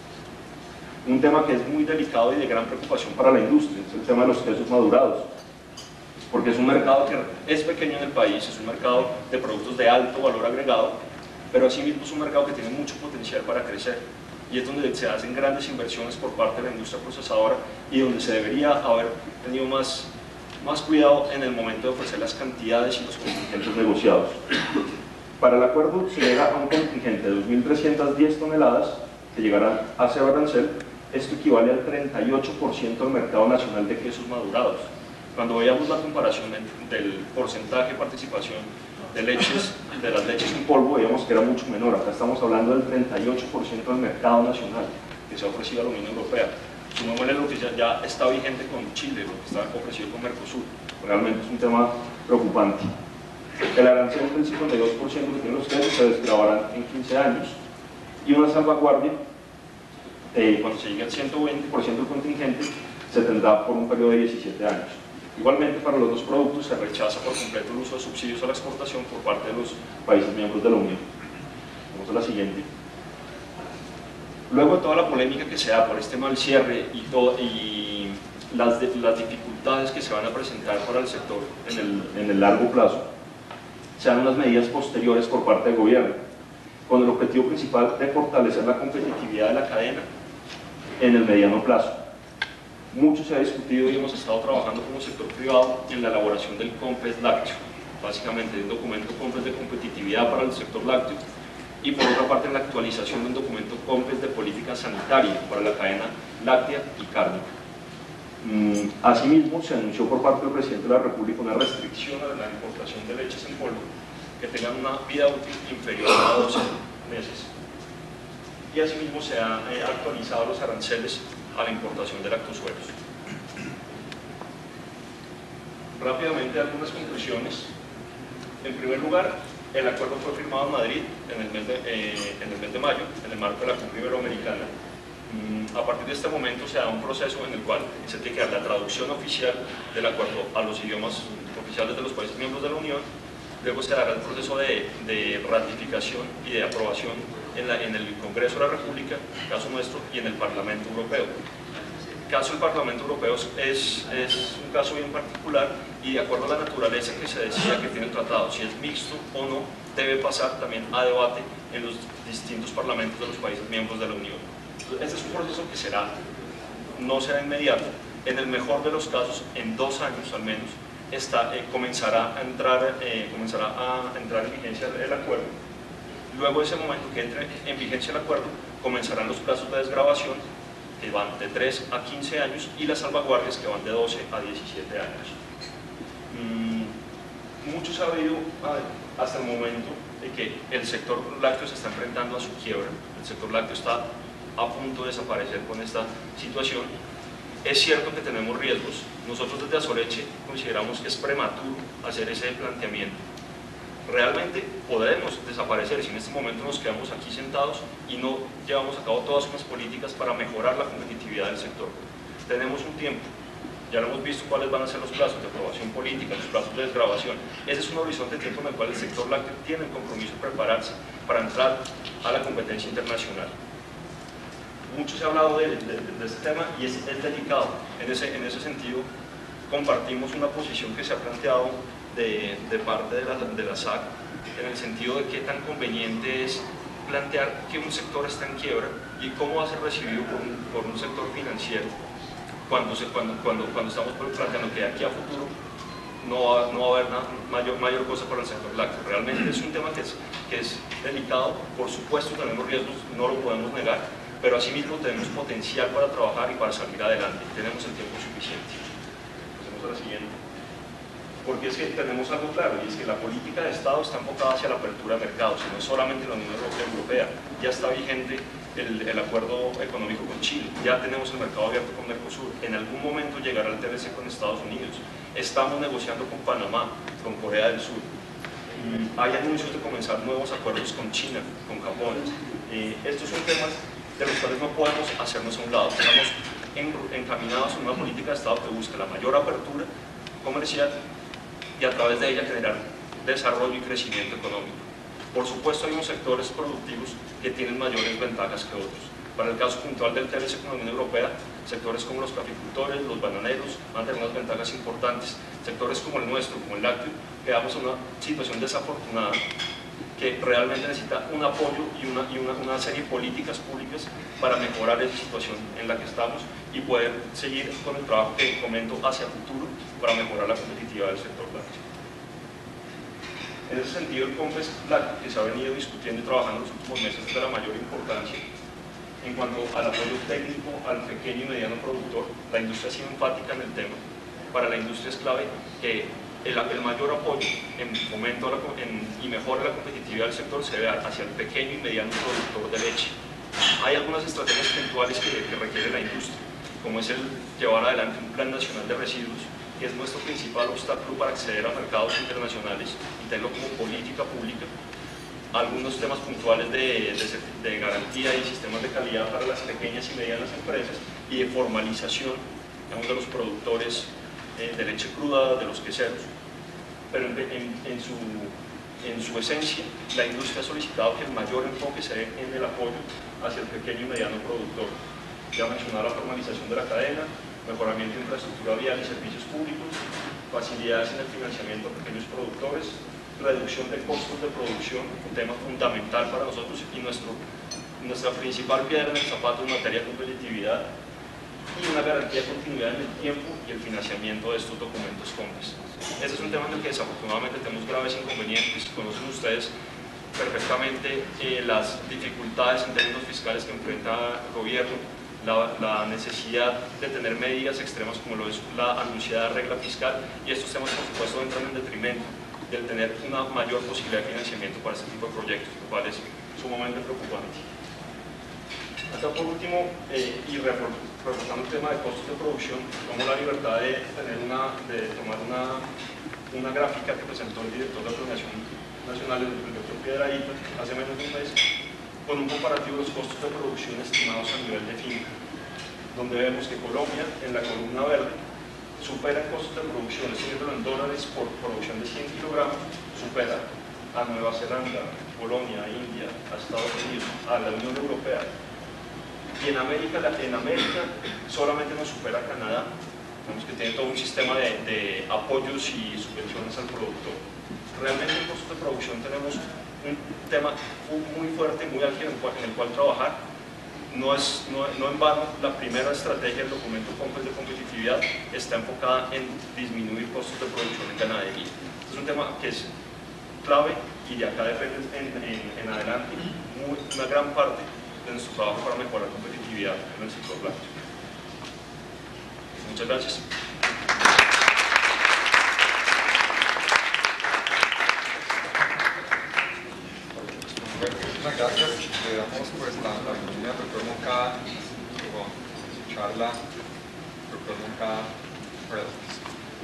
Un tema que es muy delicado y de gran preocupación para la industria es el tema de los quesos madurados, porque es un mercado que es pequeño en el país, es un mercado de productos de alto valor agregado, pero asimismo es un mercado que tiene mucho potencial para crecer, y es donde se hacen grandes inversiones por parte de la industria procesadora y donde se debería haber tenido más cuidado en el momento de ofrecer las cantidades y los contingentes negociados. Para el acuerdo se llega a un contingente de 2.310 toneladas que llegarán a cero arancel. Esto equivale al 38% del mercado nacional de quesos madurados. Cuando veamos la comparación del porcentaje de participación de las leches en polvo, veíamos que era mucho menor. Acá estamos hablando del 38% del mercado nacional que se ha ofrecido a la Unión Europea. Sumémosle lo que ya está vigente con Chile, lo que está ofrecido con Mercosur. Realmente es un tema preocupante. El arancel del 52% que tienen los quesos se desgravarán en 15 años, y una salvaguardia cuando se llegue al 120% del contingente se tendrá por un periodo de 17 años. Igualmente, para los dos productos se rechaza por completo el uso de subsidios a la exportación por parte de los países miembros de la Unión. Vamos a la siguiente. Luego de toda la polémica que se da por este mal cierre y las dificultades que se van a presentar para el sector en el largo plazo, se dan unas medidas posteriores por parte del gobierno, con el objetivo principal de fortalecer la competitividad de la cadena en el mediano plazo. Mucho se ha discutido y hemos estado trabajando como sector privado en la elaboración del COMPES lácteo, básicamente un documento COMPES de competitividad para el sector lácteo, y por otra parte en la actualización de un documento COMPES de política sanitaria para la cadena láctea y cárnica. Asimismo, se anunció por parte del presidente de la República una restricción a la importación de leches en polvo que tengan una vida útil inferior a 12 meses. Y asimismo se han actualizado los aranceles a la importación de lactosueros. Rápidamente, algunas conclusiones. En primer lugar, el acuerdo fue firmado en Madrid en el mes de mayo, en el marco de la Cumbre Iberoamericana. A partir de este momento se da un proceso en el cual se tiene que dar la traducción oficial del acuerdo a los idiomas oficiales de los países miembros de la Unión. Luego se dará el proceso de ratificación y de aprobación en el Congreso de la República, caso nuestro, y en el Parlamento Europeo. El caso del Parlamento Europeo es un caso bien particular, y de acuerdo a la naturaleza que se decía que tiene el tratado, si es mixto o no, debe pasar también a debate en los distintos parlamentos de los países miembros de la Unión. Este es un proceso que no será inmediato. En el mejor de los casos, en 2 años al menos, comenzará a entrar en vigencia el acuerdo. Luego de ese momento que entre en vigencia el acuerdo, comenzarán los plazos de desgravación, que van de 3 a 15 años, y las salvaguardias, que van de 12 a 17 años. Mucho se ha habido hasta el momento de que el sector lácteo se está enfrentando a su quiebra. El sector lácteo está a punto de desaparecer con esta situación. Es cierto que tenemos riesgos. Nosotros desde Azoreche consideramos que es prematuro hacer ese planteamiento. Realmente podemos desaparecer si en este momento nos quedamos aquí sentados y no llevamos a cabo todas unas políticas para mejorar la competitividad del sector. Tenemos un tiempo, ya lo hemos visto cuáles van a ser los plazos de aprobación política, los plazos de desgravación. Ese es un horizonte de tiempo en el cual el sector lácteo tiene el compromiso de prepararse para entrar a la competencia internacional. Mucho se ha hablado de este tema y es delicado. En ese sentido, compartimos una posición que se ha planteado de parte de la SAC, en el sentido de qué tan conveniente es plantear que un sector está en quiebra y cómo va a ser recibido por un sector financiero cuando estamos planteando que de aquí a futuro no va a haber mayor cosa para el sector lácteo. Realmente es un tema que es delicado. Por supuesto tenemos riesgos, no lo podemos negar, pero asimismo tenemos potencial para trabajar y para salir adelante. Tenemos el tiempo suficiente. Pasemos a la siguiente. Porque es que tenemos algo claro, y es que la política de Estado está enfocada hacia la apertura de mercados, y no solamente en la Unión Europea. Ya está vigente el acuerdo económico con Chile, ya tenemos el mercado abierto con Mercosur, en algún momento llegará el TLC con Estados Unidos, estamos negociando con Panamá, con Corea del Sur, hay anuncios de comenzar nuevos acuerdos con China, con Japón. Estos son temas de los cuales no podemos hacernos a un lado. Estamos encaminados en una política de Estado que busca la mayor apertura comercial y a través de ella generar desarrollo y crecimiento económico. Por supuesto hay unos sectores productivos que tienen mayores ventajas que otros. Para el caso puntual del TLC con la Unión Europea, sectores como los caficultores, los bananeros van a tener unas ventajas importantes. Sectores como el nuestro, como el lácteo, quedamos en una situación desafortunada que realmente necesita un apoyo y una serie de políticas públicas para mejorar esa situación en la que estamos y poder seguir con el trabajo que comento hacia futuro para mejorar la competitividad del sector lácteo. En ese sentido, el COMPES lácteo, que se ha venido discutiendo y trabajando en los últimos meses, es de la mayor importancia. En cuanto al apoyo técnico al pequeño y mediano productor, la industria ha sido enfática en el tema. Para la industria es clave que el mayor apoyo en fomento y mejora la competitividad del sector se vea hacia el pequeño y mediano productor de leche. Hay algunas estrategias puntuales que requiere la industria, como es el llevar adelante un plan nacional de residuos, que es nuestro principal obstáculo para acceder a mercados internacionales y tenerlo como política pública. Algunos temas puntuales de garantía y sistemas de calidad para las pequeñas y medianas empresas y de formalización, digamos, de los productores de leche cruda, de los queseros. Pero en su esencia, la industria ha solicitado que el mayor enfoque se dé en el apoyo hacia el pequeño y mediano productor. Ya mencionaba la formalización de la cadena, mejoramiento de infraestructura vial y servicios públicos, facilidades en el financiamiento de pequeños productores, reducción de costos de producción, un tema fundamental para nosotros y nuestra principal piedra en el zapato en materia de competitividad, y una garantía de continuidad en el tiempo y el financiamiento de estos documentos COMPES. Este es un tema en el que desafortunadamente tenemos graves inconvenientes. Conocen ustedes perfectamente las dificultades en términos fiscales que enfrenta el gobierno, la necesidad de tener medidas extremas como lo es la anunciada regla fiscal, y estos temas por supuesto entran en detrimento del tener una mayor posibilidad de financiamiento para este tipo de proyectos, lo cual es sumamente preocupante. Acá por último, y reforzando el tema de costos de producción, tomo la libertad de tomar una gráfica que presentó el director de la Organización Nacional, el doctor Piedrahita, hace menos de un mes, con un comparativo de los costos de producción estimados a nivel de finca, donde vemos que Colombia, en la columna verde, supera en costos de producción, escribiéndolo en dólares por producción de 100 kilogramos, supera a Nueva Zelanda, Polonia, India, a Estados Unidos, a la Unión Europea. Y en América solamente nos supera a Canadá. Vemos que tiene todo un sistema de apoyos y subvenciones al productor. Realmente en costos de producción tenemos un tema muy fuerte, muy álgido en el cual trabajar. No en vano, la primera estrategia del documento COMPES de competitividad está enfocada en disminuir costos de producción en ganadería. Este es un tema que es clave y de acá depende en adelante una gran parte de nuestro trabajo para mejorar la competitividad en el sector lácteo. Muchas gracias. Bueno, muchísimas gracias. Le damos pues la bienvenida al doctor Moncada con su charla. Doctor Moncada, gracias.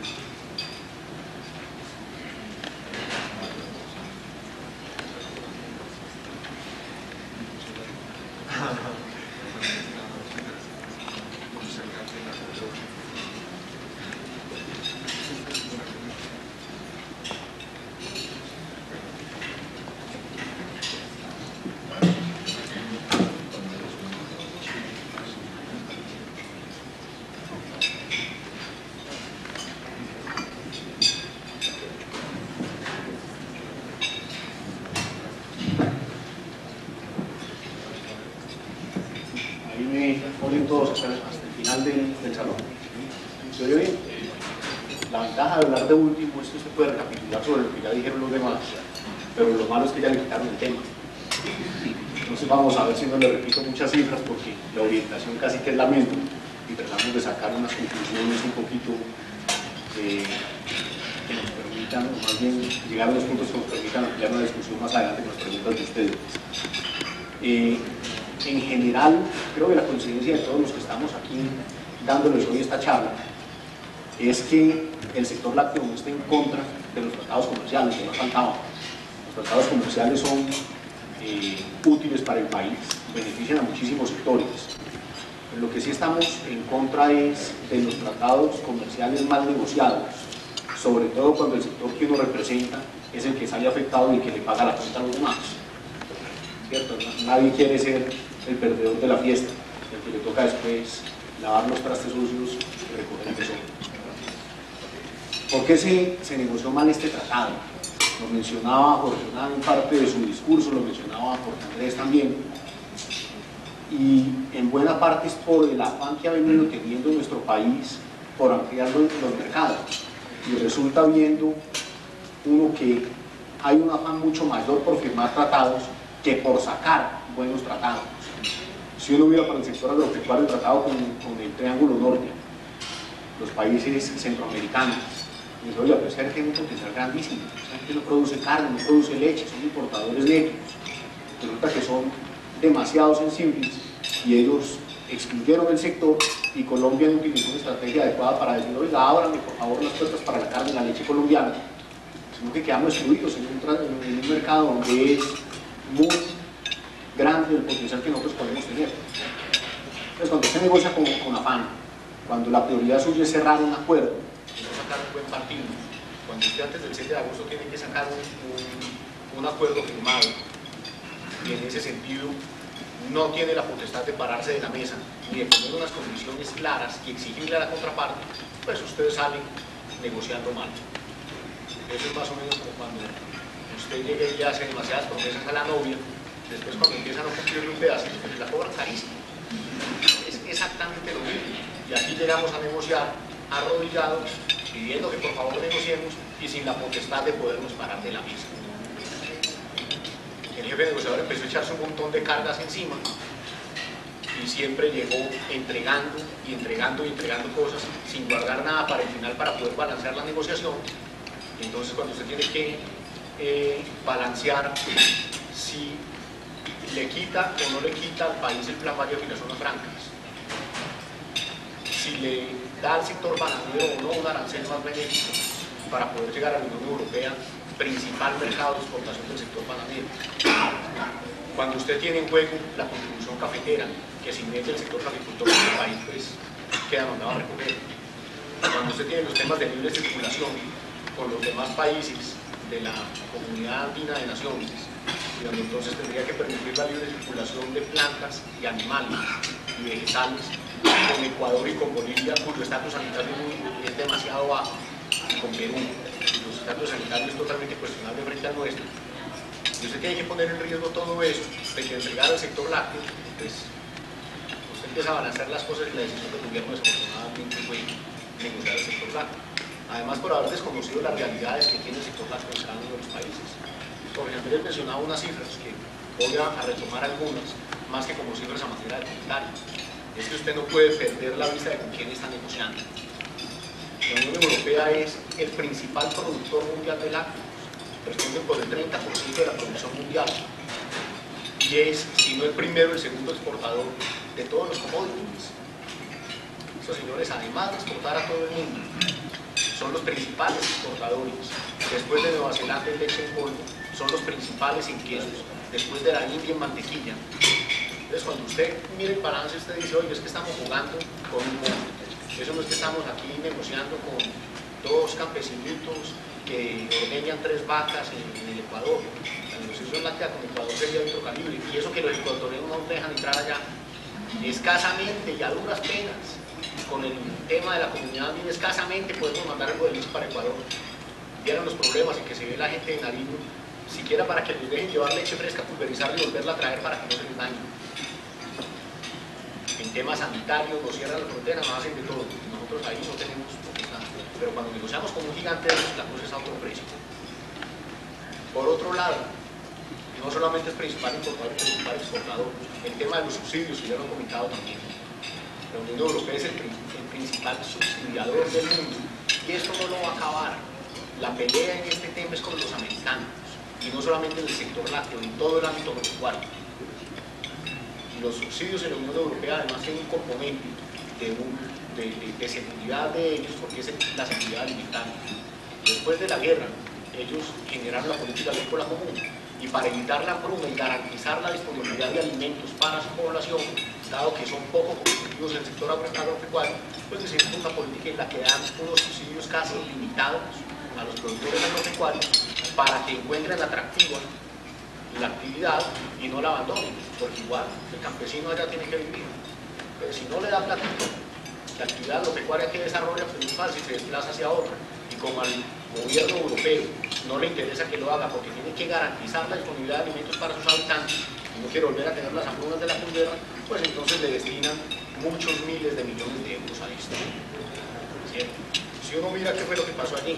Todos hasta el final del salón. ¿Se oye bien? La ventaja de hablar de último es que usted puede recapitular sobre lo que ya dijeron los demás, pero lo malo es que ya le quitaron el tema. Entonces vamos a ver si no le repito muchas cifras, porque la orientación casi que es la misma y tratamos de sacar unas conclusiones un poquito que nos permitan, o más bien llegar a los puntos que nos permitan ampliar una discusión más adelante con las preguntas de ustedes. En general, creo que la coincidencia de todos los que estamos aquí dándoles hoy esta charla es que el sector lácteo no está en contra de los tratados comerciales, que no faltaban. Los tratados comerciales son útiles para el país, benefician a muchísimos sectores. Pero lo que sí estamos en contra es de los tratados comerciales mal negociados, sobre todo cuando el sector que uno representa es el que sale afectado y el que le paga la cuenta a los demás. ¿Cierto? Nadie quiere ser el perdedor de la fiesta, el que le toca después lavar los trastes sucios y recoger el tesoro. ¿Por qué se negoció mal este tratado? Lo mencionaba Jorge Hernán en parte de su discurso, lo mencionaba Jorge Andrés también, y en buena parte es por el afán que ha venido teniendo nuestro país por ampliar los mercados, y resulta viendo uno que hay un afán mucho mayor por firmar tratados que por sacar buenos tratados. Si uno mira para el sector agropecuario, el tratado con el Triángulo Norte, los países centroamericanos, y dice, oye, pero esa gente tiene un potencial grandísimo, esa gente no produce carne, no produce leche, son importadores netos, resulta que son demasiado sensibles y ellos excluyeron el sector, y Colombia no utilizó una estrategia adecuada para decir, oiga, ábranme por favor las puertas para la carne y la leche colombiana, sino que quedamos excluidos en un mercado donde es muy grande el potencial que nosotros podemos tener. Entonces, cuando usted negocia con afán, cuando la prioridad suya es cerrar un acuerdo y no sacar un buen partido, cuando usted antes del 7 de agosto tiene que sacar un acuerdo firmado, y en ese sentido no tiene la potestad de pararse de la mesa ni de poner unas condiciones claras y exigirle a la contraparte, pues ustedes salen negociando mal. Eso es más o menos como cuando usted llega y le hace demasiadas promesas a la novia, después cuando empiezan a cumplirle un pedacito, pues la cobran carísimo. Es exactamente lo mismo. Y aquí llegamos a negociar arrodillados, pidiendo que por favor negociemos y sin la potestad de podernos parar de la mesa. El jefe negociador empezó a echarse un montón de cargas encima y siempre llegó entregando y entregando y entregando cosas sin guardar nada para el final, para poder balancear la negociación. Entonces, cuando usted tiene que balancear si le quita o no le quita al país el plan variable de las zonas francas, si le da al sector bananero o no un arancel más benéfico para poder llegar a la Unión Europea, principal mercado de exportación del sector bananero. Cuando usted tiene en juego la contribución cafetera, que sin mete el sector caficultor del país, pues queda mandado a recoger. Cuando usted tiene los temas de libre circulación con los demás países de la Comunidad Andina de Naciones, y donde entonces tendría que permitir la libre circulación de plantas y animales y vegetales con Ecuador y con Bolivia, cuyo estatus sanitario es demasiado bajo, y con Perú, cuyos estatus sanitarios es totalmente cuestionable frente al nuestro. Y usted tiene que poner en riesgo todo eso, de que entregar al sector lácteo, pues usted empieza a balancear las cosas, y la decisión del gobierno desafortunadamente fue negociar el sector lácteo. Además, por haber desconocido las realidades que tiene el sector lácteo en cada uno de los países. Por ejemplo, les mencionaba unas cifras que voy a retomar algunas, más que como cifras a manera de comentario. Es que usted no puede perder la vista de con quién está negociando. La Unión Europea es el principal productor mundial de lácteos, responde por el 30% de la producción mundial. y es, si no el primero, el segundo exportador de todos los commodities. Estos señores, además de exportar a todo el mundo, son los principales exportadores. Después de Nueva Zelanda en leche en polvo, son los principales en quesos. Después de la India en mantequilla. Entonces, cuando usted mire el balance, usted dice, oye, es que estamos jugando con un monstruo. Eso no es que estamos aquí negociando con dos campesinitos que ordeñan 3 vacas en el Ecuador. La negociación láctea con Ecuador sería de otro calibre. Y eso que los ecuatorianos no nos dejan entrar allá. Escasamente y a duras penas, con el tema de la comunidad andina, escasamente podemos mandar algo de leche para Ecuador. Vieron los problemas en que se ve la gente de Nariño, siquiera para que les dejen llevar leche fresca, pulverizarla y volverla a traer para que no se les dañe. En temas sanitarios nos cierran las fronteras, nos hacen de todo. Nosotros ahí no tenemos nada. Pero cuando negociamos con un gigante, la cosa es a otro precio. Por otro lado, no solamente es principal importador, es principal exportador. El tema de los subsidios, que ya lo he comentado también. La Unión Europea es el principal subsidiador del mundo. Y esto no lo va a acabar. La pelea en este tema es con los americanos. Y no solamente en el sector lácteo, en todo el ámbito agropecuario. Los subsidios en la Unión Europea además tienen un componente de seguridad de ellos, porque es la seguridad alimentaria. Después de la guerra, ellos generaron la política agrícola común, y para evitar la hambruna y garantizar la disponibilidad de alimentos para su población, dado que son poco competitivos en el sector agropecuario, pues decidieron una política en la que dan unos subsidios casi ilimitados a los productores agropecuarios para que encuentren atractiva la actividad y no la abandonen, porque igual el campesino allá tiene que vivir. Pero si no le da platito, la actividad agropecuaria que desarrolla pues es fácil, se desplaza hacia otra. Y como al gobierno europeo no le interesa que lo haga porque tiene que garantizar la disponibilidad de alimentos para sus habitantes y no quiere volver a tener las hambrunas de la posguerra, pues entonces le destinan muchos miles de millones de euros a esto. ¿Cierto? Si uno mira qué fue lo que pasó allí,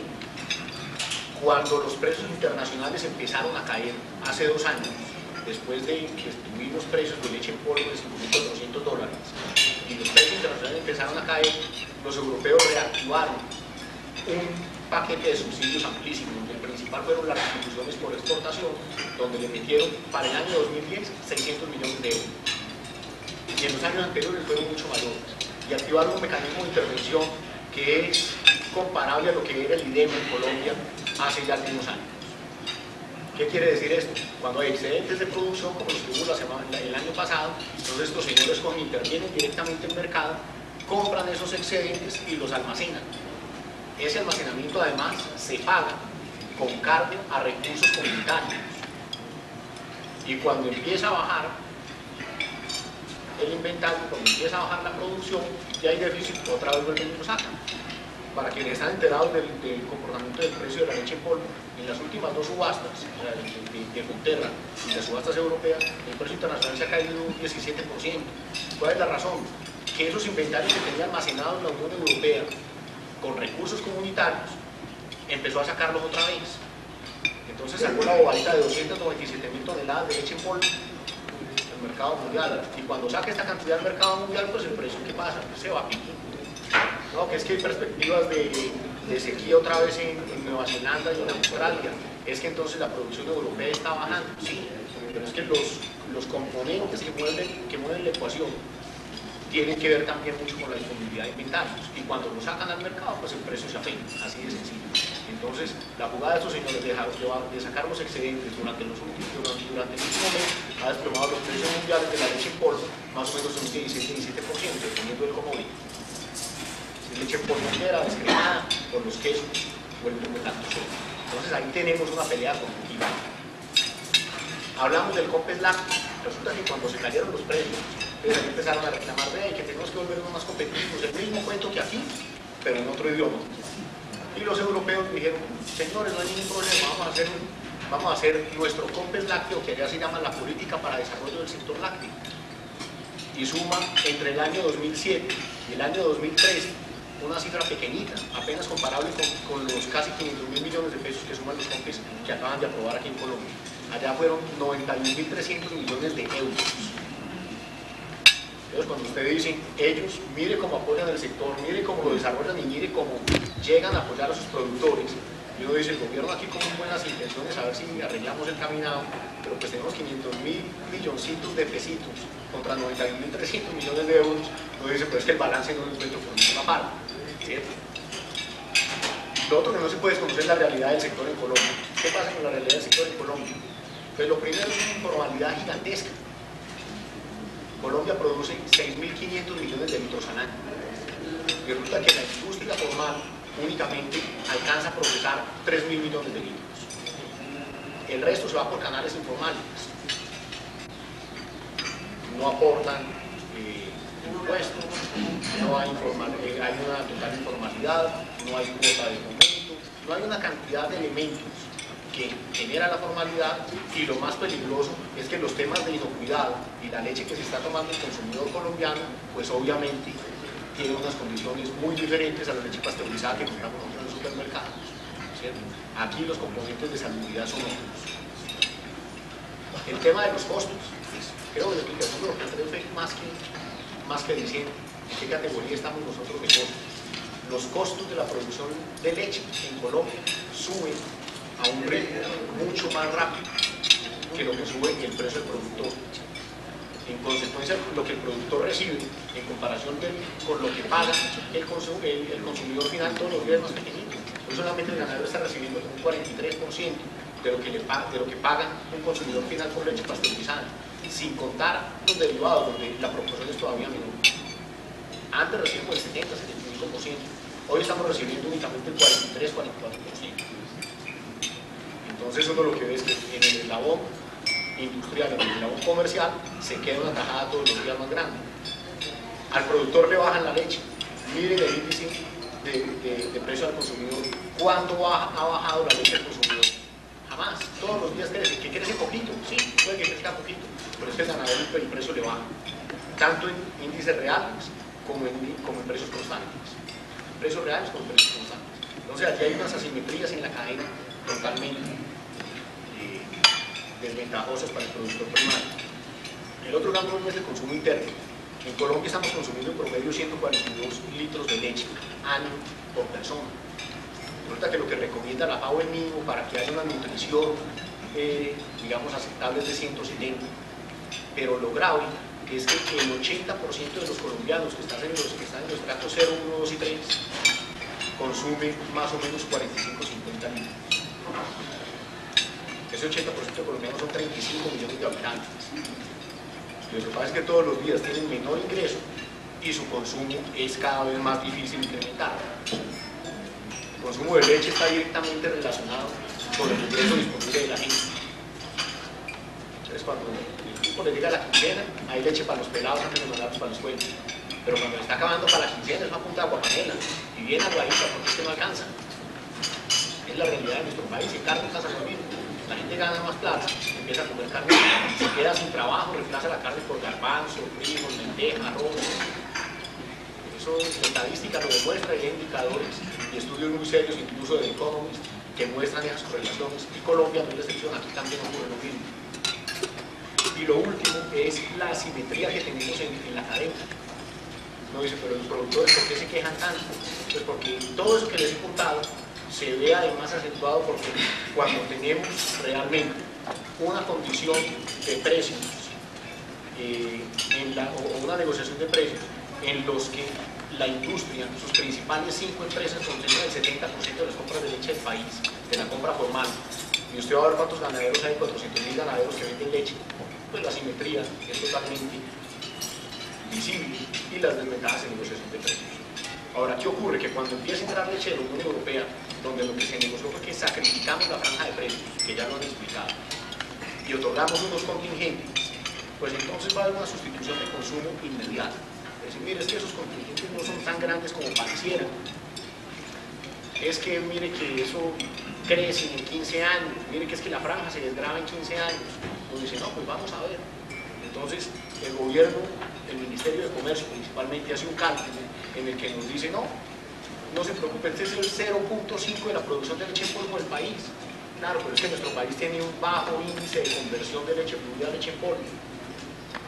cuando los precios internacionales empezaron a caer hace 2 años, después de que tuvimos precios de leche en polvo de $5.400 y los precios internacionales empezaron a caer, los europeos reactivaron un paquete de subsidios amplísimo, donde el principal fueron las restituciones por exportación, donde le metieron para el año 2010 600 millones de euros. Y en los años anteriores fueron mucho mayores. Y activaron un mecanismo de intervención que es comparable a lo que era el IDEM en Colombia hace ya algunos años. ¿Qué quiere decir esto? Cuando hay excedentes de producción, como los que hubo el año pasado, entonces estos señores intervienen directamente en el mercado, compran esos excedentes y los almacenan. Ese almacenamiento además se paga con cargo a recursos comunitarios. Y cuando empieza a bajar el inventario, cuando empieza a bajar la producción, y hay déficit, otra vez vuelven y lo sacan. Para quienes están enterados del comportamiento del precio de la leche en polvo, en las últimas 2 subastas, de Fonterra y las subastas europeas, el precio internacional se ha caído un 17%. ¿Cuál es la razón? Que esos inventarios que tenía almacenados la Unión Europea con recursos comunitarios, empezó a sacarlos otra vez. Entonces sacó la bobadita de 297.000 toneladas de leche en polvo al mercado mundial. Y cuando saca esta cantidad al mercado mundial, pues el precio, ¿qué pasa? Pues se va a pique. No, que es que hay perspectivas de sequía otra vez en Nueva Zelanda y en Australia. Es que entonces la producción europea está bajando. Sí, pero es que los componentes que mueven la ecuación tienen que ver también mucho con la disponibilidad de inventarios, y cuando lo sacan al mercado, pues el precio se afecta, así de sencillo. Entonces, la jugada de estos señores de sacar los excedentes durante el último mes ha desplomado los precios mundiales de la leche en polvo, más o menos un 16-17%, dependiendo del commodity. Si leche en polvo entera, descremada, por los quesos, o el lactoso. Entonces, ahí tenemos una pelea competitiva. Hablamos del complex lácteo. Resulta que cuando se cayeron los precios, entonces empezaron a reclamar de que tenemos que volvernos más competitivos, el mismo cuento que aquí, pero en otro idioma. Y los europeos dijeron, señores, no hay ningún problema, vamos a hacer nuestro complex lácteo, que allá se llama la política para desarrollo del sector lácteo. Y suma entre el año 2007 y el año 2013 una cifra pequeñita, apenas comparable con los casi 500.000 millones de pesos que suman los complex que acaban de aprobar aquí en Colombia. Allá fueron 91.300 millones de euros. Entonces, cuando ustedes dicen, ellos, mire cómo apoyan el sector, mire cómo lo desarrollan y mire cómo llegan a apoyar a sus productores, Y uno dice, el gobierno aquí con buenas intenciones, a ver si arreglamos el caminado, pero pues tenemos 500.000 milloncitos de pesitos contra 91.300 millones de euros. Uno dice, pues es que el balance no lo encuentro por ninguna parte, ¿cierto? Lo otro que no se puede desconocer es la realidad del sector en Colombia. ¿Qué pasa con la realidad del sector en Colombia? Pues lo primero es una informalidad gigantesca. Colombia produce 6.500 millones de litros al año. Y resulta que la industria formal únicamente alcanza a procesar 3.000 millones de litros. El resto se va por canales informales. No aportan impuestos, no hay, hay una total informalidad, no hay cuota de fomento, no hay una cantidad de elementos que genera la formalidad, y lo más peligroso es que los temas de inocuidad y la leche que se está tomando el consumidor colombiano, pues obviamente tiene unas condiciones muy diferentes a la leche pasteurizada que compramos nosotros en los supermercados, ¿cierto? Aquí los componentes de salubridad son otros. El tema de los costos, pues, creo que la explicación de los P3 fue más que diciendo en qué categoría estamos nosotros de costos. Los costos de la producción de leche en Colombia suben a un ritmo mucho más rápido que lo que sube el precio del productor. En consecuencia, lo que el productor recibe en comparación con lo que paga el consumidor final todos los días es más pequeñito. Por eso solamente el ganadero está recibiendo un 43% de lo que paga un consumidor final por leche pasteurizada, sin contar los derivados, donde la proporción es todavía menor. Antes recibimos el 70-75%, hoy estamos recibiendo únicamente el 43-44%. Entonces uno lo que ve es que en el eslabón industrial, en el eslabón comercial, se queda una tajada todos los días más grande. Al productor le bajan la leche. Miren el índice de precio al consumidor. ¿Cuándo ha bajado la leche al consumidor? Jamás. Todos los días crece. ¿Que crece poquito? Sí, puede que crezca poquito, pero es que el ganadero el precio le baja. Tanto en índices reales como en precios constantes. Precios reales como precios constantes. Entonces aquí hay unas asimetrías en la cadena totalmente desventajosas para el productor primario. El otro gran problema es el consumo interno. En Colombia estamos consumiendo en promedio 142 litros de leche año por persona. Resulta que lo que recomienda la FAO es mínimo para que haya una nutrición, digamos, aceptable es de 170. Pero lo grave es que el 80% de los colombianos que están en los estratos 0, 1, 2 y 3 consumen más o menos 45-50 litros. Ese 80% de colombianos son 35 millones de habitantes. Y lo que pasa es que todos los días tienen menor ingreso y su consumo es cada vez más difícil de incrementar. El consumo de leche está directamente relacionado con el ingreso disponible de la gente. Entonces, cuando el tipo le llega a la quincena, hay leche para los pelados antes de mandarlos para la escuela. Pero cuando le está acabando para la quincena, es una punta de aguapanela y bien aguadita porque es que no alcanza. Es la realidad de nuestro país. En carne pasa lo mismo. La gente gana más plata, empieza a comer carne, se queda sin trabajo, reemplaza la carne por garbanzo, frijol, lenteja, arroz. Eso la estadística lo demuestra, y hay indicadores y estudios muy serios, incluso de Economist, que muestran esas correlaciones. Y Colombia no es la excepción, aquí también ocurre lo mismo. Y lo último es la asimetría que tenemos en la cadena. No dice, pero los productores, ¿por qué se quejan tanto? Pues porque todo eso que les he contado se ve además acentuado porque cuando tenemos realmente una condición de precios o una negociación de precios en los que la industria, sus principales 5 empresas concentran el 70% de las compras de leche del país, de la compra formal, y usted va a ver cuántos ganaderos hay, 400.000 ganaderos que venden leche, pues la asimetría es totalmente visible y las desventajas en negociación de precios. Ahora, ¿qué ocurre? Que cuando empieza a entrar leche de la Unión Europea, donde lo que se negoció fue que sacrificamos la franja de precios, que ya lo han explicado, y otorgamos unos contingentes, pues entonces va a haber una sustitución de consumo inmediata. Es decir, mire, es que esos contingentes no son tan grandes como parecieran. Es que, mire, que eso crece en 15 años, mire que es que la franja se desgrava en 15 años. Uno dice, no, pues vamos a ver. Entonces, el gobierno, el Ministerio de Comercio principalmente, hace un cálculo en el que nos dice, no se preocupe, este es el 0.5 de la producción de leche en polvo del país. Claro, pero es que nuestro país tiene un bajo índice de conversión de leche fluida a leche en polvo.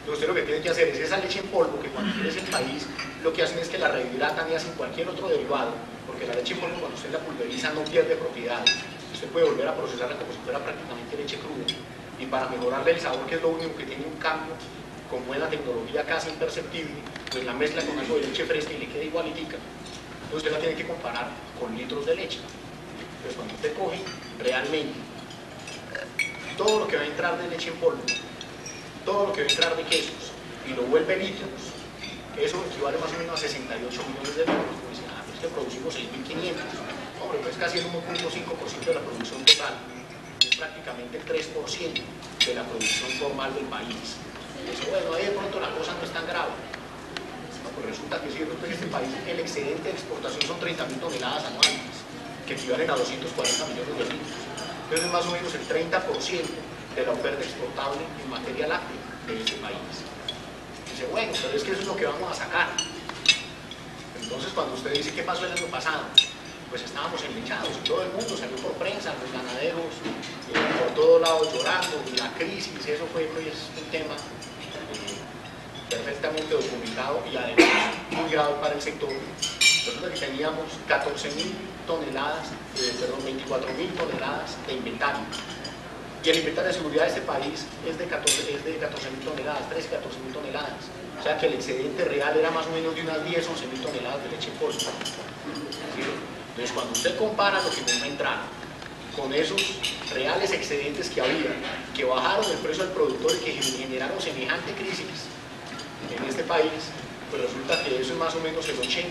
Entonces usted lo que tiene que hacer es esa leche en polvo, que cuando tienes el país, lo que hacen es que la rehidratan y hacen cualquier otro derivado, porque la leche en polvo cuando usted la pulveriza no pierde propiedades. Usted puede volver a procesarla como si fuera prácticamente leche cruda. Y para mejorarle el sabor, que es lo único que tiene un cambio, con buena tecnología casi imperceptible, pues la mezcla con algo de leche fresca y le queda igualitica. Entonces usted la tiene que comparar con litros de leche. Entonces cuando usted coge realmente todo lo que va a entrar de leche en polvo, todo lo que va a entrar de quesos, y lo vuelve litros, eso equivale más o menos a 68 millones de litros. Pues dice, pues que producimos 6.500. Hombre, pues casi el 1.5% de la producción total. Es prácticamente el 3% de la producción formal del país. Dice, bueno, ahí de pronto la cosa no es tan grave. No, pues resulta que sí, en este país el excedente de exportación son 30.000 toneladas anuales, que equivalen a 240 millones de litros. Entonces es más o menos el 30% de la oferta exportable en materia láctea de este país. Dice, bueno, pero es que eso es lo que vamos a sacar. Entonces cuando usted dice, ¿qué pasó el año pasado? Pues estábamos enlechados y todo el mundo salió por prensa, los ganaderos por todos lados llorando, y la crisis, eso fue pues, un tema perfectamente documentado y además muy grave para el sector. Nosotros teníamos 14.000 toneladas, 24.000 toneladas de inventario. Y el inventario de seguridad de este país es de 14.000 toneladas, 13, 14.000 toneladas. O sea que el excedente real era más o menos de unas 10, 11.000 toneladas de leche en polvo. ¿Sí? Entonces, cuando usted compara lo que nos va a entrar con esos reales excedentes que había, que bajaron el precio al productor y que generaron semejante crisis en este país, pues resulta que eso es más o menos el 80%, 85%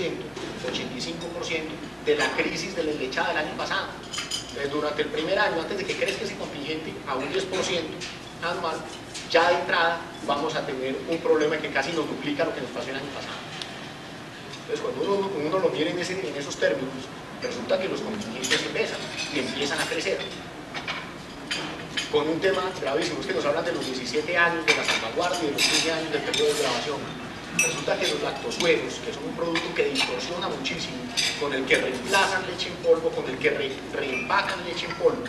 de la crisis de la enlechada del año pasado. Entonces, durante el primer año, antes de que crezca ese contingente a un 10% anual, ya de entrada vamos a tener un problema que casi nos duplica lo que nos pasó el año pasado. Entonces, cuando uno lo mira en esos términos, resulta que los contingentes pesan y empiezan a crecer. Con un tema gravísimo, es que nos hablan de los 17 años de la salvaguardia y de los 15 años del periodo de grabación. Resulta que los lactosueros, que son un producto que distorsiona muchísimo, con el que reemplazan leche en polvo, con el que reempacan leche en polvo,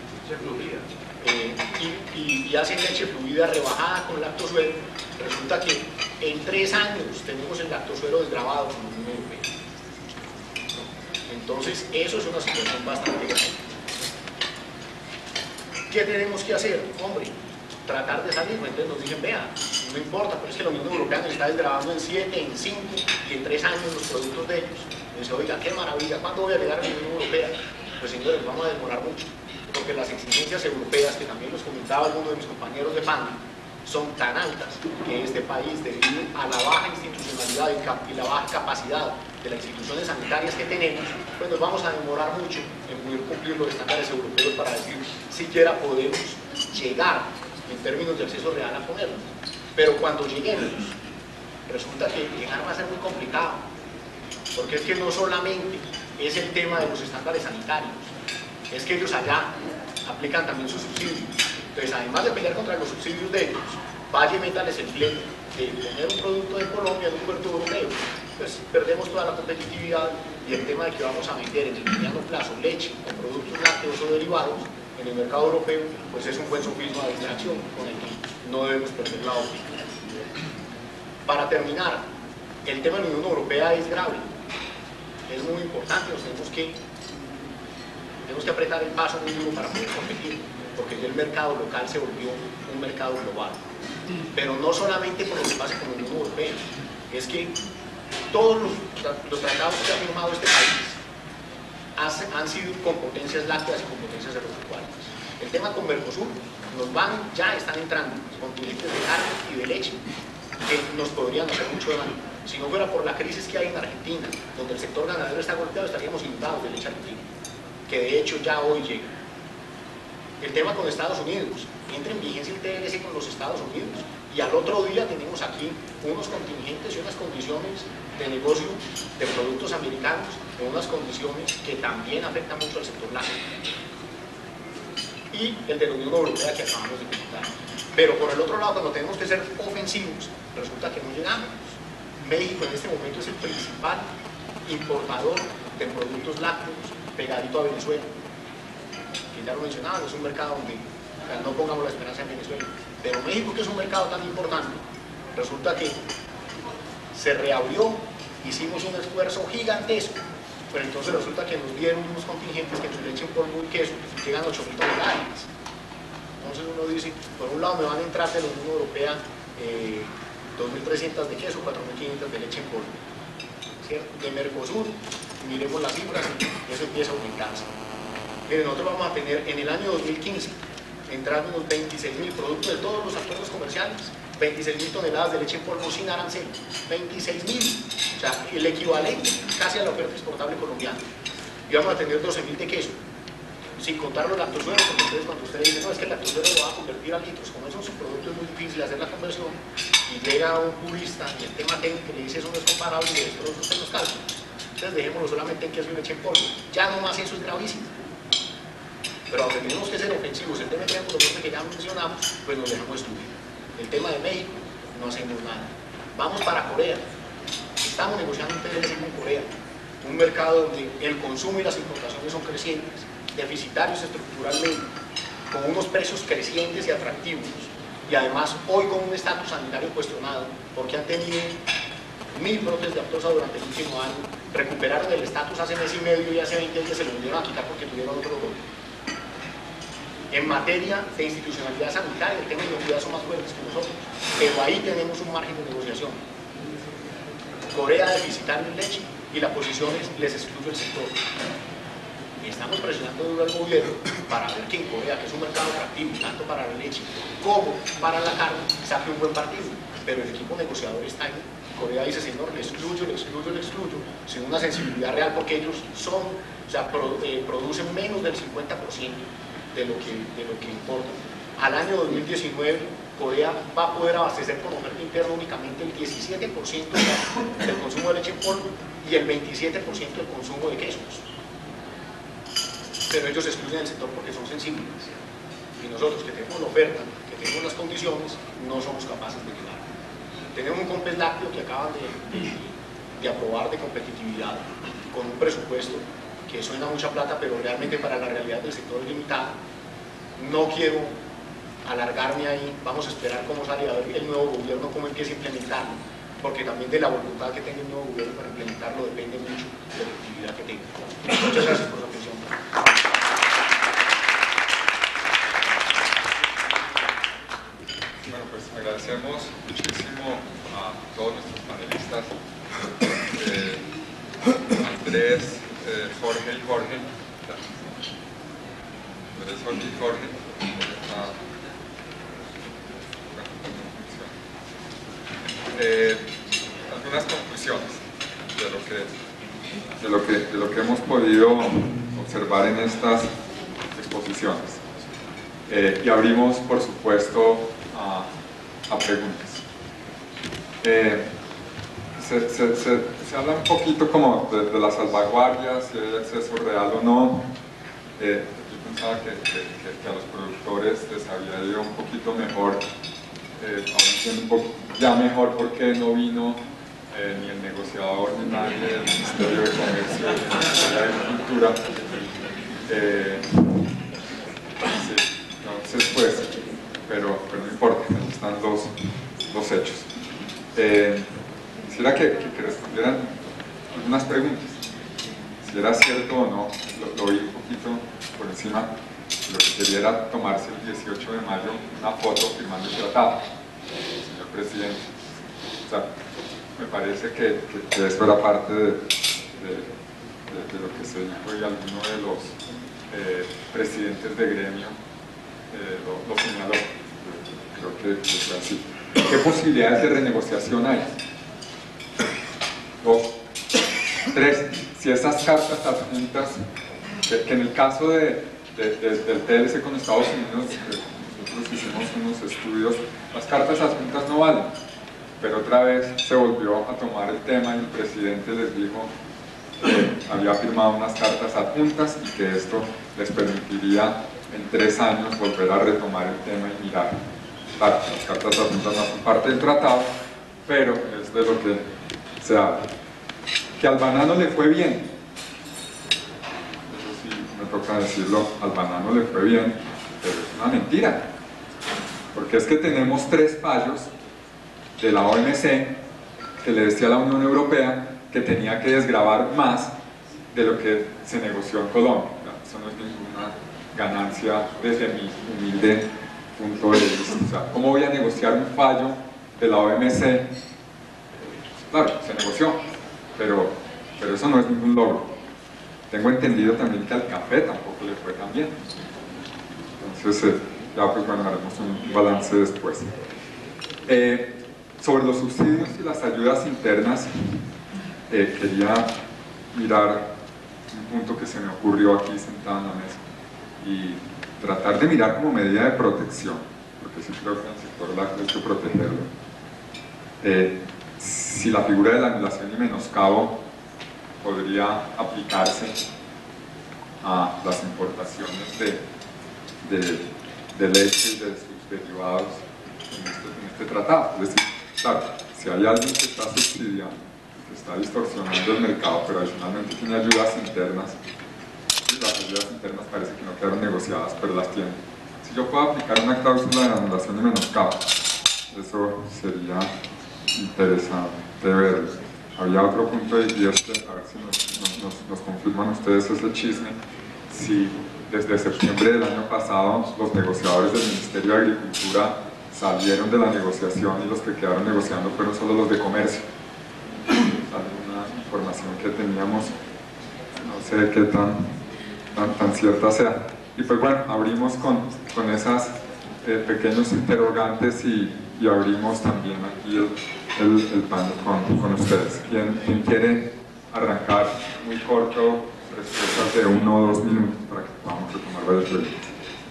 y hacen leche fluida rebajada con lactosuero, resulta que en 3 años tenemos el lactosuero desgravado con la Unión Europea. Entonces, eso es una situación bastante grave. ¿Qué tenemos que hacer? Hombre, tratar de salir. Entonces nos dicen, vea, no importa, pero es que la Unión Europea nos está desgravando en 7, en 5 y en 3 años los productos de ellos. Y dice, oiga, qué maravilla, ¿cuándo voy a llegar a la Unión Europea? Pues señores, vamos a demorar mucho, porque las exigencias europeas, que también los comentaba alguno de mis compañeros de panel, son tan altas que este país, debido a la baja institucionalidad y la baja capacidad de las instituciones sanitarias que tenemos, pues nos vamos a demorar mucho en poder cumplir los estándares europeos para decir siquiera podemos llegar en términos de acceso real a ponerlo. Pero cuando lleguemos, resulta que llegar va a ser muy complicado, porque es que no solamente es el tema de los estándares sanitarios, es que ellos allá aplican también sus subsidios. Entonces, además de pelear contra los subsidios de ellos, vaya y métales el flete de tener un producto de Colombia en un puerto europeo. Pues perdemos toda la competitividad, y el tema de que vamos a vender en el mediano plazo leche o productos lácteos o derivados en el mercado europeo, pues es un buen sofisma de distracción con el que no debemos perder la óptica. Para terminar, el tema de la Unión Europea es grave, es muy importante, tenemos que apretar el paso muy duro para poder competir, porque ya el mercado local se volvió un mercado global. Pero no solamente por lo que pasa con la Unión Europea, es que todos los tratados que ha firmado este país han sido con potencias lácteas y con potencias agropecuarias. El tema con Mercosur, ya están entrando contingentes de carne y de leche que nos podrían hacer mucho daño. Si no fuera por la crisis que hay en Argentina, donde el sector ganadero está golpeado, estaríamos inundados de leche argentina, que de hecho ya hoy llega. El tema con Estados Unidos, entra en vigencia el TLC con los Estados Unidos, y al otro día tenemos aquí unos contingentes y unas condiciones de negocio de productos americanos en unas condiciones que también afectan mucho al sector lácteo. Y el de la Unión Europea que acabamos de comentar. Pero por el otro lado, cuando tenemos que ser ofensivos, resulta que no llegamos. México en este momento es el principal importador de productos lácteos pegadito a Venezuela, que ya lo mencionaban, es un mercado donde O sea, no pongamos la esperanza en Venezuela. Pero México, que es un mercado tan importante, resulta que se reabrió, hicimos un esfuerzo gigantesco, pero entonces resulta que nos dieron unos contingentes que en su leche en polvo y queso llegan a 8.000 toneladas. Entonces uno dice, por un lado me van a entrar de la Unión Europea 2.300 de queso, 4.500 de leche en polvo, ¿cierto? De Mercosur, miremos las cifras y eso empieza a aumentarse. Miren, nosotros vamos a tener en el año 2015 entrando unos 26.000 productos de todos los acuerdos comerciales, 26.000 toneladas de leche en polvo sin arancel, 26.000, o sea, el equivalente casi a la oferta exportable colombiana. Y vamos a tener 12.000 de queso, sin contar los lactosueros, porque ustedes, cuando ustedes dicen, no, es que el lactosuero lo va a convertir a litros, como es un subproducto es muy difícil hacer la conversión, y llega un purista y el tema técnico le dice eso no es comparable y le destroza usted los cálculos. Entonces dejémoslo solamente en queso y leche en polvo. Ya no más eso es gravísimo. Pero aunque tenemos que ser ofensivos, el tema de triángulo norte que ya mencionamos, pues nos dejamos estudiar. El tema de México, no hacemos nada. Vamos para Corea. Estamos negociando un TLC con Corea, un mercado donde el consumo y las importaciones son crecientes, deficitarios estructuralmente, con unos precios crecientes y atractivos, y además hoy con un estatus sanitario cuestionado, porque han tenido 1000 brotes de aftosa durante el último año, recuperaron el estatus hace mes y medio y hace 20 días se lo volvieron a quitar porque tuvieron otro brote. En materia de institucionalidad sanitaria, el tema de inocuidad son más fuertes que nosotros, pero ahí tenemos un margen de negociación. Corea deficitario en leche y la posición es, les excluye el sector. Y estamos presionando duro al gobierno para ver que en Corea, que es un mercado atractivo tanto para la leche como para la carne, saque un buen partido. Pero el equipo negociador está ahí. Corea dice, señor, le excluyo, sin una sensibilidad real, porque ellos son, o sea, producen menos del 50% de lo que importan. Al año 2019, Corea va a poder abastecer con oferta interna únicamente el 17% del consumo de leche en polvo y el 27% del consumo de quesos. Pero ellos excluyen el sector porque son sensibles. Y nosotros, que tenemos la oferta, que tenemos las condiciones, no somos capaces de llegar. Tenemos un complex lácteo que acaban de aprobar de competitividad con un presupuesto que suena mucha plata, pero realmente para la realidad del sector es limitado. No quiero alargarme ahí, vamos a esperar cómo sale a ver el nuevo gobierno, cómo empieza a implementarlo, porque también de la voluntad que tenga el nuevo gobierno para implementarlo depende mucho de la actividad que tenga. Muchas gracias por su atención. Bueno, pues agradecemos muchísimo a todos nuestros panelistas, Andrés, Jorge y Jorge. Andrés, Jorge y Jorge. Algunas conclusiones de lo que hemos podido observar en estas exposiciones. Y abrimos, por supuesto, a preguntas. Se habla un poquito como de las salvaguardias, si hay acceso real o no. Yo pensaba que a los productores les había ido un poquito mejor. Ahora entiendo ya mejor por qué no vino ni el negociador ni nadie del Ministerio de Comercio ni del Ministerio de Agricultura. Sí, entonces pues, pero no importa, ahí están los hechos. Quisiera que respondieran algunas preguntas, si era cierto o no. Lo vi un poquito por encima. Lo que quería era tomarse el 18 de mayo una foto firmando el tratado, señor presidente. O sea, me parece que eso era parte de lo que se dijo, y alguno de los presidentes de gremio lo señaló. Creo que fue así. ¿Qué posibilidades de renegociación hay? 2, 3. Si esas cartas adjuntas, que en el caso del TLC con Estados Unidos, nosotros hicimos unos estudios, las cartas adjuntas no valen, pero otra vez se volvió a tomar el tema y el presidente les dijo que había firmado unas cartas adjuntas y que esto les permitiría en 3 años volver a retomar el tema y mirar. Claro, las cartas adjuntas no son parte del tratado, pero es de lo que se habla. Que al banano le fue bien, eso sí me toca decirlo, al banano le fue bien, pero una mentira, porque es que tenemos 3 fallos de la OMC que le decía a la Unión Europea que tenía que desgravar más de lo que se negoció en Colombia. Eso no es ninguna ganancia desde mi humilde punto de vista. O sea, ¿cómo voy a negociar un fallo de la OMC? Claro, se negoció, pero eso no es ningún logro. Tengo entendido también que al café tampoco le fue tan bien. Entonces, ya pues bueno, haremos un balance después. Sobre los subsidios y las ayudas internas, quería mirar un punto que se me ocurrió aquí sentado en la mesa y tratar de mirar como medida de protección, porque sí creo que en el sector lácteo hay que protegerlo. Si la figura de la anulación y menoscabo podría aplicarse a las importaciones de leche y de sus derivados en este tratado. Es decir, claro, si hay alguien que está subsidiando, que está distorsionando el mercado, pero adicionalmente tiene ayudas internas, y las ayudas internas parece que no quedaron negociadas, pero las tiene. Si yo puedo aplicar una cláusula de anulación y menoscabo, eso sería interesante verlo. Había otro punto y este, a ver si nos confirman ustedes ese chisme, si desde septiembre del año pasado los negociadores del Ministerio de Agricultura salieron de la negociación y los que quedaron negociando fueron solo los de comercio. Alguna información que teníamos, no sé qué tan cierta sea. Y pues bueno, abrimos con esas pequeños interrogantes y abrimos también aquí el panel con ustedes. ¿Quién quiere arrancar muy corto? Respuestas de 1 o 2 minutos para que podamos retomar varias preguntas.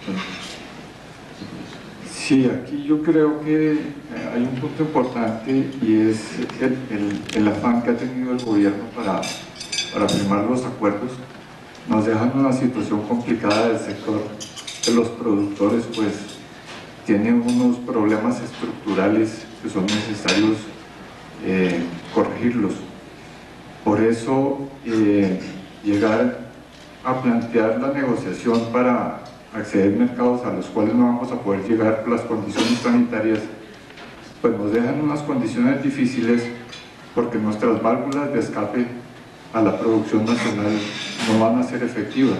Sí, aquí yo creo que hay un punto importante y es el afán que ha tenido el gobierno para firmar los acuerdos. Nos dejan una situación complicada del sector de los productores, pues tienen unos problemas estructurales que son necesarios corregirlos. Por eso llegar a plantear la negociación para acceder a mercados a los cuales no vamos a poder llegar por las condiciones sanitarias, pues nos dejan unas condiciones difíciles porque nuestras válvulas de escape a la producción nacional no van a ser efectivas.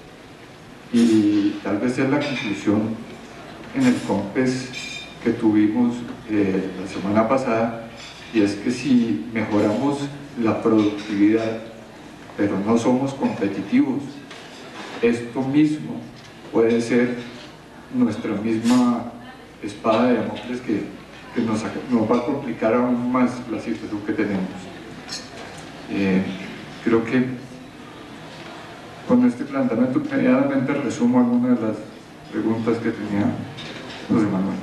Y tal vez es la conclusión en el COMPES que tuvimos la semana pasada, y es que si mejoramos la productividad pero no somos competitivos, esto mismo puede ser nuestra misma espada de Damocles que nos va a complicar aún más la situación que tenemos. Creo que con este planteamiento inmediatamente resumo algunas de las preguntas que tenía José Manuel.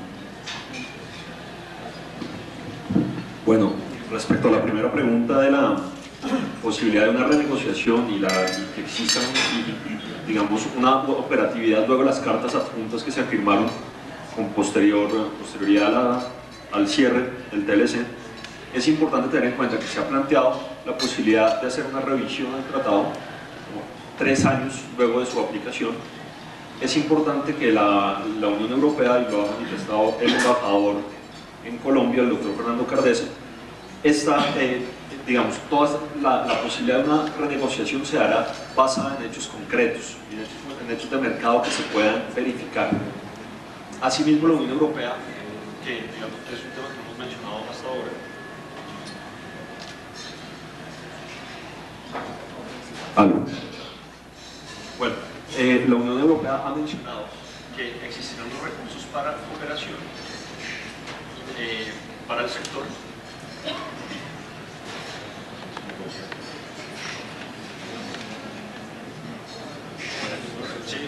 Bueno, respecto a la primera pregunta de la posibilidad de una renegociación y que exista digamos, una operatividad luego de las cartas adjuntas que se firmaron con posterioridad al cierre del TLC, es importante tener en cuenta que se ha planteado la posibilidad de hacer una revisión del tratado 3 años luego de su aplicación. Es importante que la Unión Europea, y lo ha manifestado el embajador en Colombia, el doctor Fernando Cardesa, digamos, toda la posibilidad de una renegociación se hará basada en hechos concretos, en hechos de mercado que se puedan verificar. Asimismo, la Unión Europea, que digamos, es un tema que hemos mencionado hasta ahora, bueno, la Unión Europea ha mencionado que existirán los recursos para cooperación para el sector. Sí.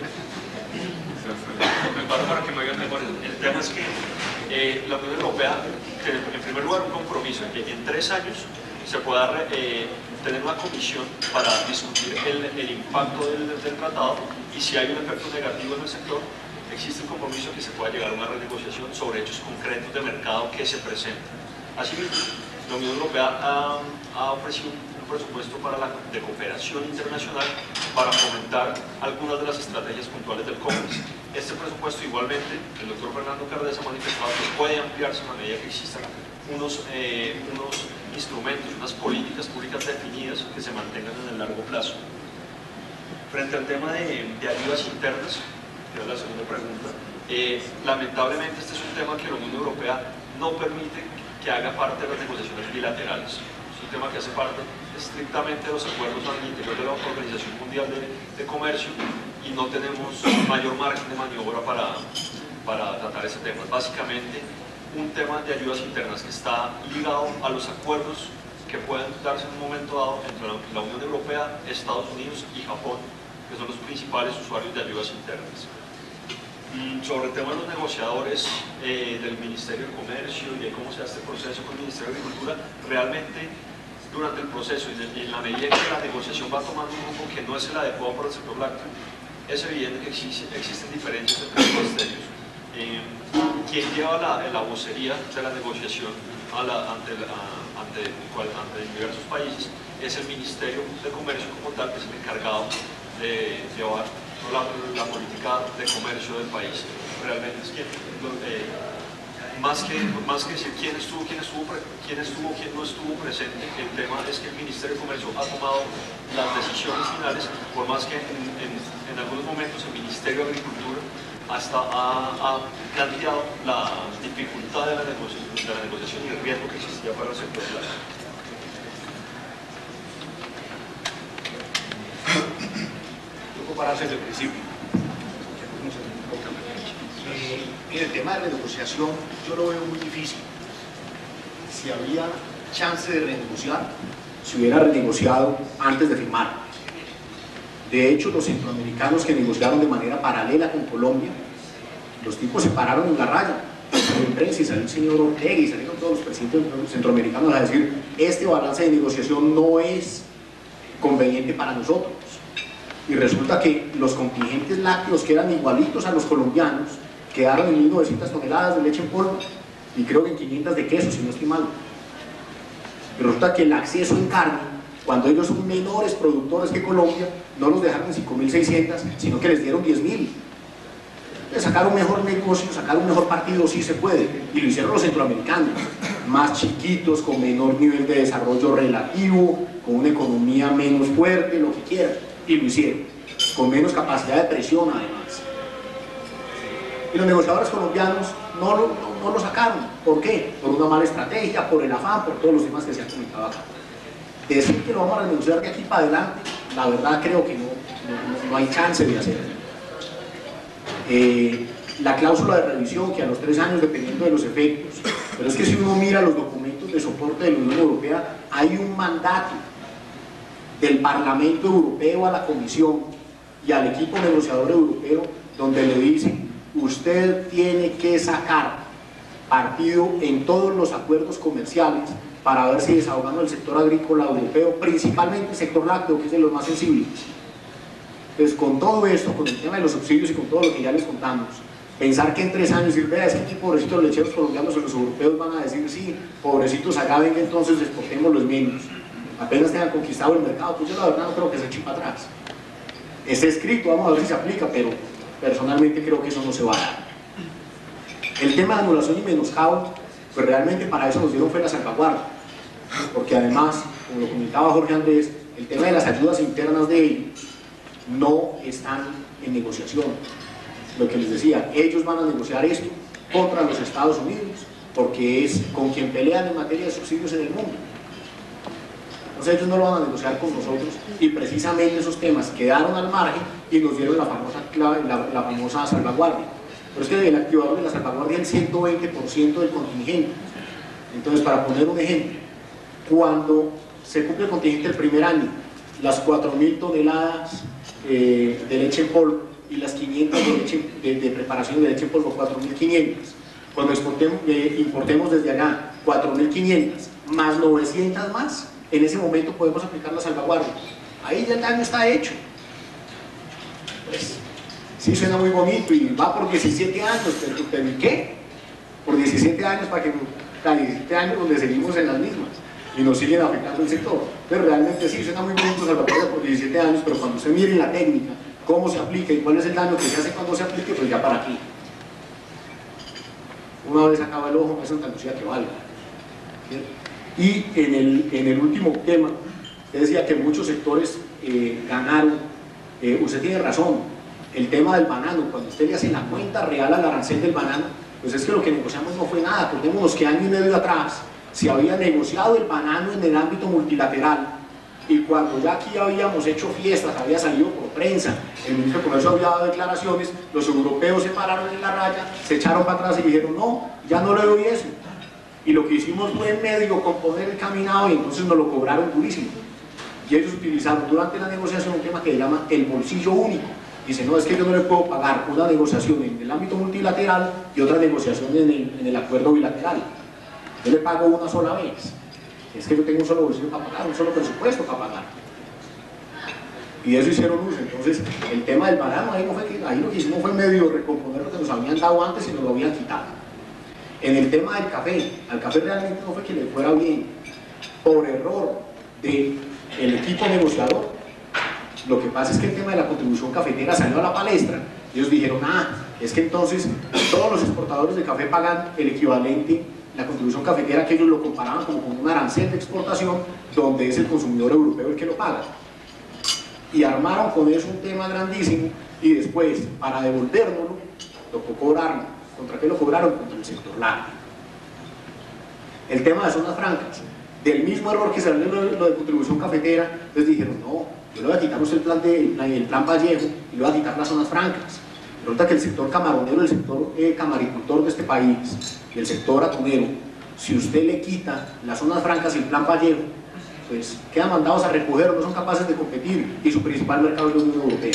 Para que me hagan mejor. El tema es que la Unión Europea tiene en primer lugar un compromiso en que en 3 años se pueda tener una comisión para discutir el impacto del tratado, y si hay un efecto negativo en el sector, existe un compromiso que se pueda llegar a una renegociación sobre hechos concretos de mercado que se presenten. Asimismo, la Unión Europea ha ofrecido un presupuesto de cooperación internacional para fomentar algunas de las estrategias puntuales del COMEX. Este presupuesto igualmente, el doctor Fernando Cárdenas ha manifestado que puede ampliarse a medida que existan unos instrumentos, unas políticas públicas definidas que se mantengan en el largo plazo. Frente al tema de ayudas internas, que es la segunda pregunta, lamentablemente este es un tema que la Unión Europea no permite que haga parte de las negociaciones bilaterales. Es un tema que hace parte estrictamente de los acuerdos al interior de la Organización Mundial de Comercio y no tenemos mayor margen de maniobra para tratar ese tema. Es básicamente un tema de ayudas internas que está ligado a los acuerdos que pueden darse en un momento dado entre la Unión Europea, Estados Unidos y Japón, que son los principales usuarios de ayudas internas. Sobre el tema de los negociadores del Ministerio de Comercio y de cómo se hace este proceso con el Ministerio de Agricultura, realmente durante el proceso y en la medida que la negociación va tomando un rumbo que no es el adecuado para el sector lácteo, es evidente que existen diferencias entre los ministerios. Quien lleva la vocería de la negociación ante diversos países es el Ministerio de Comercio como tal, que es el encargado de llevar la política de comercio del país. Realmente es quien, más que decir quién estuvo, quién no estuvo presente, el tema es que el Ministerio de Comercio ha tomado las decisiones finales, por más que en algunos momentos el Ministerio de Agricultura ha planteado la dificultad de la negociación y el riesgo que existía para el sector lácteo. Para desde el principio. En el tema de renegociación yo lo veo muy difícil. Si había chance de renegociar, se hubiera renegociado antes de firmar. De hecho, los centroamericanos que negociaron de manera paralela con Colombia, los tipos se pararon en la raya. Salió en prensa y salió el señor Ortega y salieron todos los presidentes centroamericanos a decir: este balance de negociación no es conveniente para nosotros. Y resulta que los contingentes lácteos, que eran igualitos a los colombianos, quedaron en 1.900 toneladas de leche en polvo y creo que en 500 de queso, si no estoy mal. Y resulta que el acceso en carne, cuando ellos son menores productores que Colombia, no los dejaron en 5.600, sino que les dieron 10.000. Sacar un mejor negocio, sacar un mejor partido, sí se puede, y lo hicieron los centroamericanos, más chiquitos, con menor nivel de desarrollo relativo, con una economía menos fuerte, lo que quieran, y lo hicieron, con menos capacidad de presión además. Y los negociadores colombianos no lo sacaron. ¿Por qué? Por una mala estrategia, por el afán, por todos los temas que se han comentado acá. Decir que lo vamos a renegociar de aquí para adelante, la verdad creo que no hay chance de hacerlo. La cláusula de revisión, que a los 3 años, dependiendo de los efectos, pero es que si uno mira los documentos de soporte de la Unión Europea, hay un mandato del Parlamento Europeo a la Comisión y al equipo negociador europeo, donde le dicen: usted tiene que sacar partido en todos los acuerdos comerciales para ver si desahogando el sector agrícola europeo, principalmente el sector lácteo, que es de los más sensibles. Entonces, con todo esto, con el tema de los subsidios y con todo lo que ya les contamos, pensar que en 3 años decir: vea, es que aquí pobrecitos lecheros colombianos o los europeos van a decir: sí, pobrecitos acá, ven que entonces exportemos los menos, apenas tengan conquistado el mercado. Pues yo la verdad no creo que se eche para atrás. Está escrito, vamos a ver si se aplica, pero personalmente creo que eso no se va a dar. El tema de anulación y menoscabo, pues realmente para eso nos dieron fue la salvaguardia, porque además, como lo comentaba Jorge Andrés, el tema de las ayudas internas de ellos no están en negociación. Lo que les decía, ellos van a negociar esto contra los Estados Unidos, porque es con quien pelean en materia de subsidios en el mundo. Entonces ellos no lo van a negociar con nosotros, y precisamente esos temas quedaron al margen y nos dieron la famosa salvaguardia. Pero es que el activador de la salvaguardia es el 120% del contingente. Entonces, para poner un ejemplo, cuando se cumple el contingente el primer año, las 4.000 toneladas de leche en polvo y las 500 de preparación de leche en polvo, 4.500. Cuando importemos desde allá 4.500 más 900 más, en ese momento podemos aplicar la salvaguardia. Ahí ya el daño está hecho. Pues, sí, suena muy bonito y va por 17 años, pero ¿y qué? Por 17 años para que 17 años donde seguimos en las mismas y nos siguen afectando el sector. Pero realmente sí, suena muy bonito salvaguardia por 17 años, pero cuando usted mire la técnica, cómo se aplica y cuál es el daño que se hace cuando se aplique, pues ya para aquí. Una vez acaba el ojo, no es Santa Lucía que valga. Y en el último tema, usted decía que muchos sectores ganaron. Usted tiene razón, el tema del banano, cuando usted le hace la cuenta real al arancel del banano, pues es que lo que negociamos no fue nada. Acordémonos que año y medio atrás se había negociado el banano en el ámbito multilateral, y cuando ya aquí habíamos hecho fiestas, había salido por prensa, el ministro de Comercio había dado declaraciones, los europeos se pararon en la raya, se echaron para atrás y dijeron no, ya no le doy eso. Y lo que hicimos fue en medio componer el caminado, y entonces nos lo cobraron durísimo. Y ellos utilizaron durante la negociación un tema que se llama el bolsillo único. Dice, no, es que yo no le puedo pagar una negociación en el ámbito multilateral y otra negociación en el acuerdo bilateral. Yo le pago una sola vez. Es que yo tengo un solo bolsillo para pagar, un solo presupuesto para pagar. Y de eso hicieron uso. Entonces, el tema del banano, ahí lo que hicimos fue medio recomponer lo que nos habían dado antes y nos lo habían quitado. En el tema del café, al café realmente no fue que le fuera bien. Por error del equipo negociador, lo que pasa es que el tema de la contribución cafetera salió a la palestra. Ellos dijeron, es que entonces todos los exportadores de café pagan el equivalente, la contribución cafetera, que ellos lo comparaban como con un arancel de exportación, donde es el consumidor europeo el que lo paga. Y armaron con eso un tema grandísimo, y después, para devolvérnoslo, tocó cobrarlo. ¿Contra qué lo cobraron? Contra el sector lácteo. El tema de zonas francas, del mismo error que salió lo de contribución cafetera, les dijeron, no, yo le voy a quitar usted el plan Vallejo y le voy a quitar las zonas francas. Resulta que el sector camaronero, el sector camaricultor de este país y el sector atunero, si usted le quita las zonas francas y el plan Vallejo, pues quedan mandados a recoger, no son capaces de competir, y su principal mercado es la Unión Europea.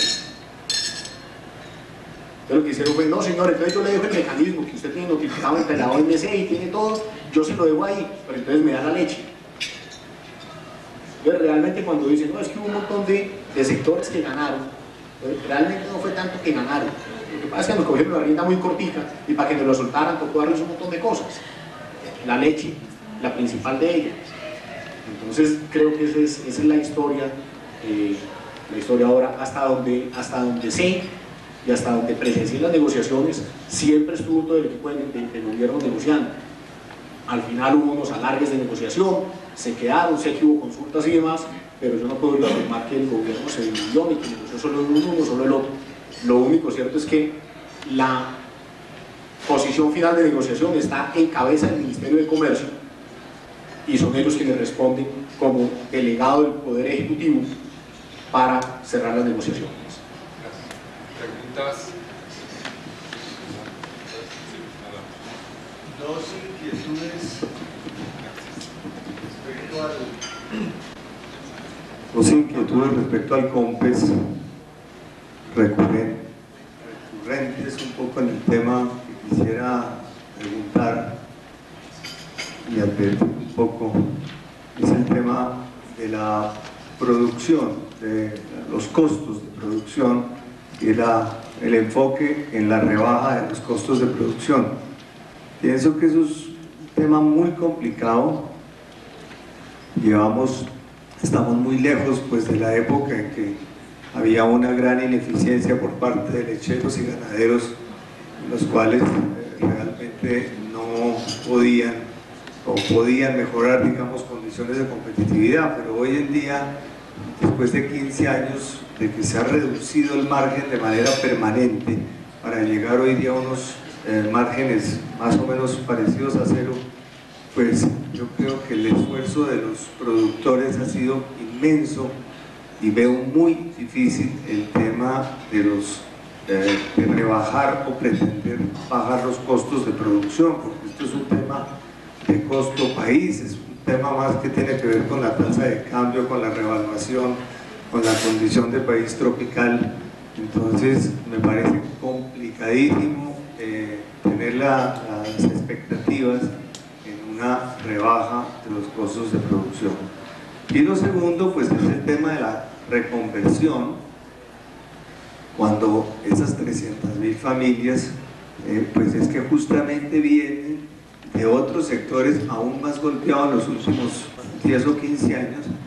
Entonces lo que hicieron fue, no señor, entonces yo le dejo el mecanismo que usted tiene notificado entre la OMC y tiene todo, yo se lo dejo ahí, pero entonces me da la leche. Entonces realmente cuando dicen, no, es que hubo un montón de sectores que ganaron, pues realmente no fue tanto que ganaron. Lo que pasa es que nos cogieron la rienda muy cortica, y para que nos lo soltaran tocó darles un montón de cosas. La leche, la principal de ellas. Entonces creo que esa es la historia ahora, hasta donde sé y hasta donde presencié las negociaciones, siempre estuvo todo el equipo de gobierno negociando. Al final hubo unos alargues de negociación, se quedaron, sé que hubo consultas y demás, pero yo no puedo afirmar que el gobierno se dividió ni que negoció solo el uno o solo el otro. Lo único cierto es que la posición final de negociación está en cabeza del Ministerio de Comercio, y son ellos quienes responden como delegado del Poder Ejecutivo para cerrar las negociaciones. ¿Preguntas? Dos inquietudes respecto al COMPES recurrentes un poco en el tema que quisiera preguntar y advertir un poco, es el tema de la producción, de los costos de producción y el enfoque en la rebaja de los costos de producción. Pienso que eso es un tema muy complicado. Estamos muy lejos pues de la época en que había una gran ineficiencia por parte de lecheros y ganaderos, los cuales realmente no podían mejorar, digamos, condiciones de competitividad, pero hoy en día, después de 15 años de que se ha reducido el margen de manera permanente para llegar hoy día a unos márgenes más o menos parecidos a cero, pues yo creo que el esfuerzo de los productores ha sido inmenso, y veo muy difícil el tema de rebajar o pretender bajar los costos de producción, porque esto es un tema de costo país, es un tema más que tiene que ver con la tasa de cambio, con la revaluación, con la condición de país tropical. Entonces me parece complicadísimo tener las expectativas en una rebaja de los costos de producción. Y lo segundo pues es el tema de la reconversión, cuando esas 300.000 familias pues es que justamente vienen de otros sectores aún más golpeados en los últimos 10 o 15 años,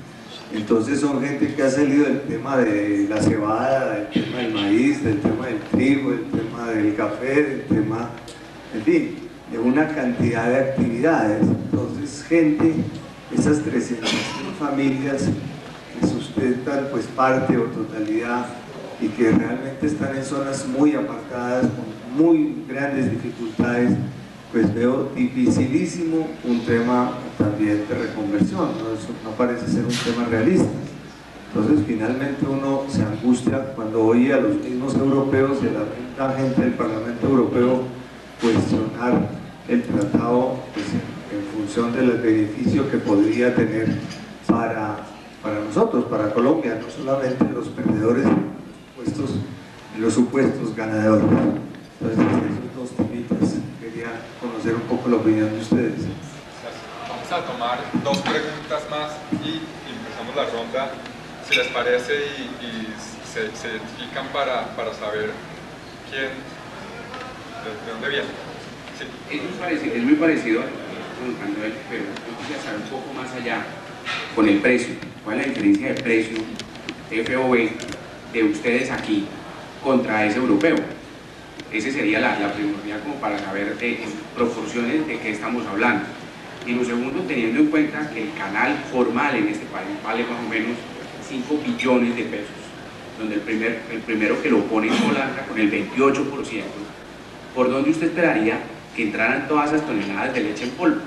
Entonces son gente que ha salido del tema de la cebada, del tema del maíz, del tema del trigo, del tema del café, del tema, en fin, de una cantidad de actividades. Entonces gente, esas 300.000 familias que sustentan pues parte o totalidad y que realmente están en zonas muy apartadas, con muy grandes dificultades, pues veo dificilísimo un tema también de reconversión, ¿no? Eso no parece ser un tema realista. Entonces finalmente uno se angustia cuando oye a los mismos europeos y a la misma gente del Parlamento Europeo cuestionar el tratado pues, en función del beneficio que podría tener para nosotros, para Colombia, no solamente los perdedores, los supuestos ganadores. Entonces esos dos temitas, quería conocer un poco la opinión de ustedes. Vamos a tomar 2 preguntas más y empezamos la ronda, si les parece, y se identifican para saber quién, de dónde viene. Sí. Es muy parecido a Manuel, pero yo quisiera saber un poco más allá con el precio. ¿Cuál es la diferencia de precio FOB de ustedes aquí contra ese europeo? Esa sería la primordial como para saber en proporciones de qué estamos hablando. Y lo segundo, teniendo en cuenta que el canal formal en este país vale más o menos 5 billones de pesos, donde el primero que lo pone en Holanda con el 28%, ¿por dónde usted esperaría que entraran todas esas toneladas de leche en polvo?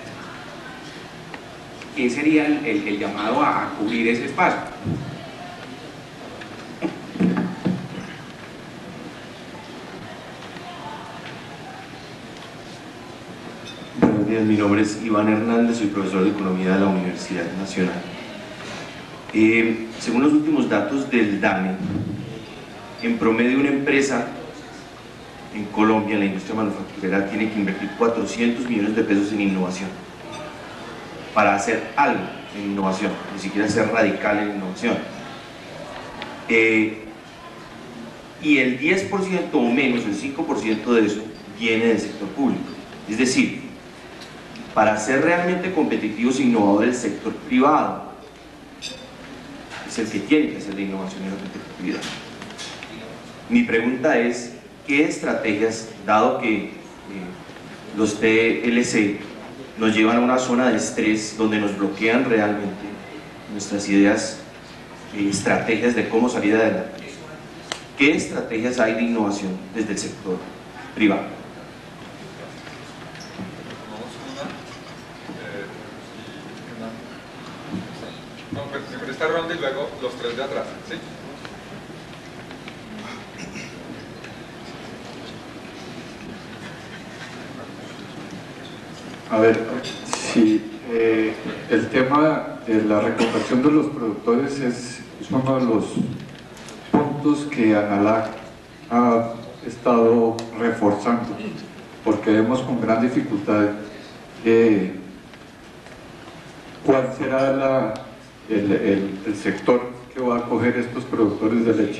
¿Quién sería el llamado a cubrir ese espacio? Buenos días, mi nombre es Iván Hernández, soy profesor de Economía de la Universidad Nacional. Según los últimos datos del DANE, en promedio una empresa en Colombia, en la industria manufacturera, tiene que invertir 400 millones de pesos en innovación para hacer algo en innovación, ni siquiera ser radical en innovación. Y el 10% o menos, el 5% de eso, viene del sector público. Es decir, para ser realmente competitivos e innovadores, el sector privado es el que tiene que hacer la innovación y la competitividad. Mi pregunta es, ¿qué estrategias, dado que los TLC nos llevan a una zona de estrés donde nos bloquean realmente nuestras ideas y estrategias de cómo salir adelante? ¿Qué estrategias hay de innovación desde el sector privado? Vamos primero esta ronda y luego los 3 de atrás, ¿sí? A ver, si el tema de la reconversión de los productores es uno de los puntos que ANALAC ha estado reforzando, porque vemos con gran dificultad cuál será el sector que va a acoger estos productores de leche.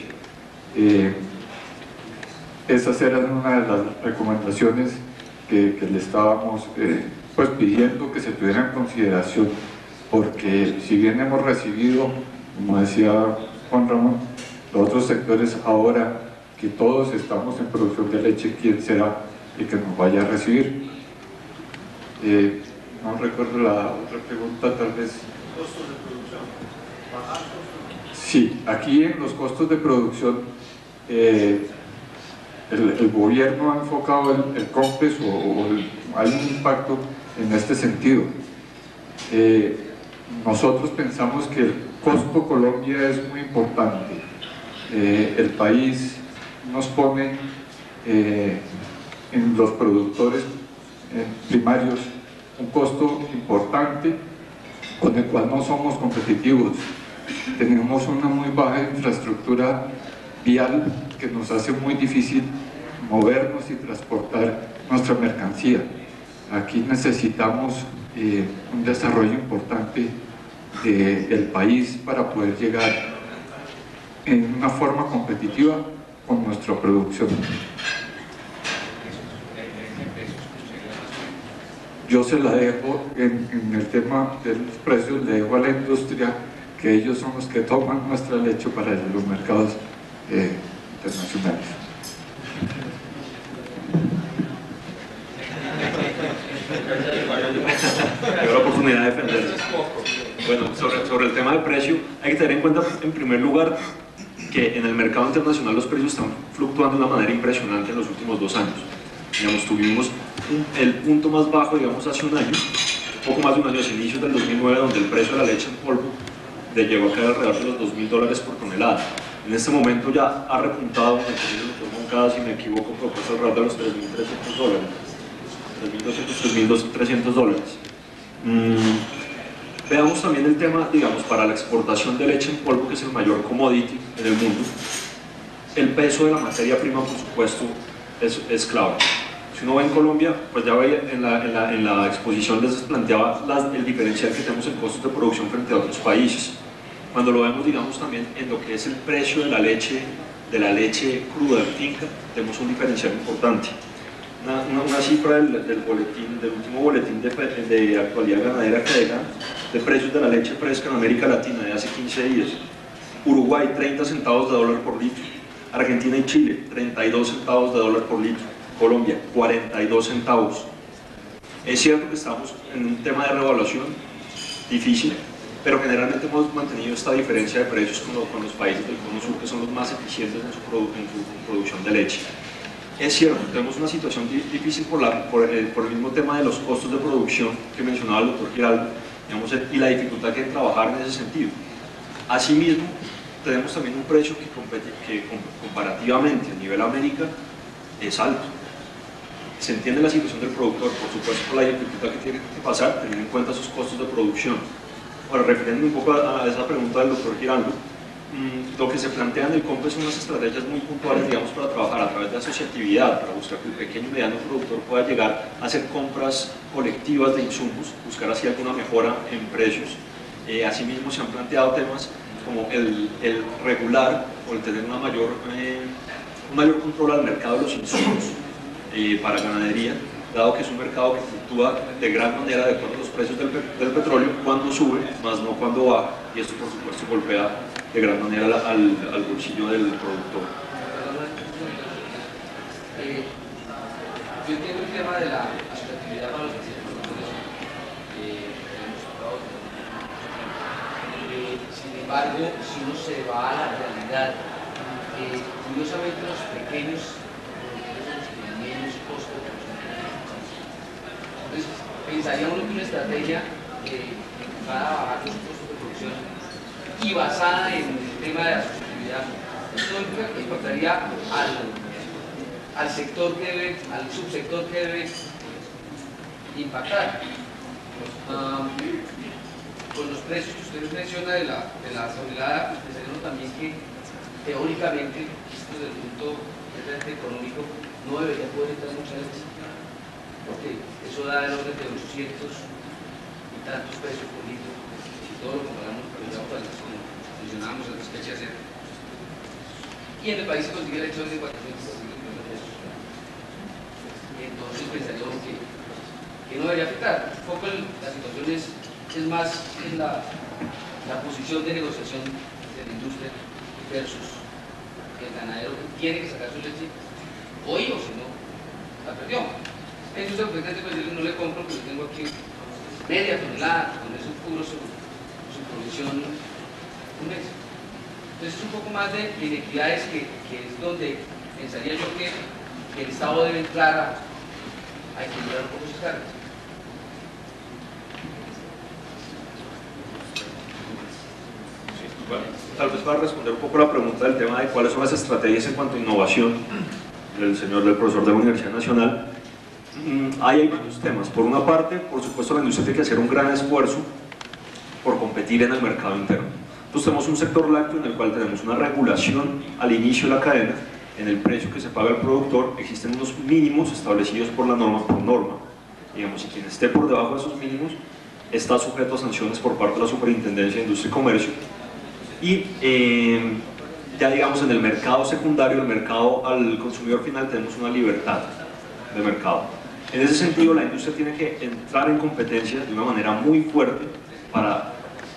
Esas eran una de las recomendaciones que le estábamos pues pidiendo que se tuviera en consideración, porque si bien hemos recibido, como decía Juan Ramón, los otros sectores, ahora que todos estamos en producción de leche, ¿quién será el que nos vaya a recibir? No recuerdo la otra pregunta, tal vez. ¿Costos de producción? ¿Bajar costos? Sí, aquí en los costos de producción el gobierno ha enfocado el COMPES hay un impacto en este sentido. Nosotros pensamos que el costo Colombia es muy importante. El país nos pone en los productores primarios un costo importante con el cual no somos competitivos. Tenemos una muy baja infraestructura vial que nos hace muy difícil movernos y transportar nuestra mercancía. Aquí necesitamos un desarrollo importante del país para poder llegar en una forma competitiva con nuestra producción. Yo se la dejo en el tema de los precios, le dejo a la industria que ellos son los que toman nuestra leche para los mercados internacionales. Tengo la oportunidad de defenderse. Bueno, sobre el tema del precio, hay que tener en cuenta, en primer lugar, que en el mercado internacional los precios están fluctuando de una manera impresionante en los últimos 2 años. Digamos, tuvimos el punto más bajo, digamos, hace un año, poco más de un año, hacia inicios del 2009, donde el precio de la leche en polvo llegó a caer alrededor de los $2.000 por tonelada. En este momento ya ha repuntado, si me equivoco, propuesta alrededor de los $3.300, $3.200, $3.300. Veamos también el tema, digamos, para la exportación de leche en polvo, que es el mayor commodity en el mundo. El peso de la materia prima, por supuesto, es clave. Si uno ve en Colombia, pues ya veía en la exposición les planteaba el diferencial que tenemos en costos de producción frente a otros países. Cuando lo vemos, digamos, también en lo que es el precio de la leche cruda en finca, tenemos un diferencial importante. Una cifra del último boletín de actualidad ganadera que deja de precios de la leche fresca en América Latina de hace 15 días. Uruguay, 30 centavos de dólar por litro. Argentina y Chile, 32 centavos de dólar por litro. Colombia, 42 centavos. Es cierto que estamos en un tema de revaluación difícil, pero generalmente hemos mantenido esta diferencia de precios con los países del Cono Sur, que son los más eficientes en su producción de leche. Es cierto, tenemos una situación difícil por el mismo tema de los costos de producción que mencionaba el doctor Giraldo, digamos, y la dificultad que hay en trabajar en ese sentido. Asimismo, tenemos también un precio que comparativamente a nivel América es alto. Se entiende la situación del productor, por supuesto, por la dificultad que tiene que pasar, teniendo en cuenta sus costos de producción. Ahora, refiriéndome un poco a esa pregunta del doctor Giraldo, lo que se plantea en el COMPE son unas estrategias muy puntuales, digamos, para trabajar a través de asociatividad, para buscar que el pequeño y mediano productor pueda llegar a hacer compras colectivas de insumos, buscar así alguna mejora en precios. Asimismo, se han planteado temas como el regular o el tener un mayor control al mercado de los insumos para ganadería, dado que es un mercado que fluctúa de gran manera de acuerdo a los precios del petróleo, cuando sube, más no cuando baja, y esto por supuesto golpea de gran manera al bolsillo del productor. Yo entiendo el tema de la asociatividad para los productores, sin embargo, si uno se va a la realidad, curiosamente los pequeños productores son los que menos costo de producción tienen. Entonces, pensaría uno que una estrategia para bajar los costos de producción y basada en el tema de la asociatividad, esto impactaría al subsector que debe impactar. Con los precios que usted menciona de la tonelada, pues pensaríamos también que teóricamente, desde el punto económico, no debería poder entrar muchas veces, porque eso da el orden de 800 y tantos pesos por litro, si todo lo comparamos con las otras, como mencionábamos antes que hay que hacer. Y en el país se consigue el hecho de 400 pesos. Entonces pensaríamos que no debería afectar. Un poco la situación es más en la posición de negociación de la industria versus el ganadero que tiene que sacar su leche hoy, o si no, la perdió. Entonces el presidente pues no le compro porque tengo aquí media tonelada, con eso cubro su provisión un mes. Entonces es un poco más de inequidades que es donde pensaría yo que el Estado debe entrar a equilibrar un poco sus cargas. Bueno, tal vez para responder un poco la pregunta del tema de cuáles son las estrategias en cuanto a innovación del profesor de la Universidad Nacional, hay varios temas. Por una parte, por supuesto, la industria tiene que hacer un gran esfuerzo por competir en el mercado interno. Entonces tenemos un sector lácteo en el cual tenemos una regulación al inicio de la cadena, en el precio que se paga al productor, existen unos mínimos establecidos por la norma, Digamos, y quien esté por debajo de esos mínimos está sujeto a sanciones por parte de la Superintendencia de Industria y Comercio. Y ya digamos en el mercado secundario, el mercado al consumidor final, tenemos una libertad de mercado. En ese sentido, la industria tiene que entrar en competencia de una manera muy fuerte para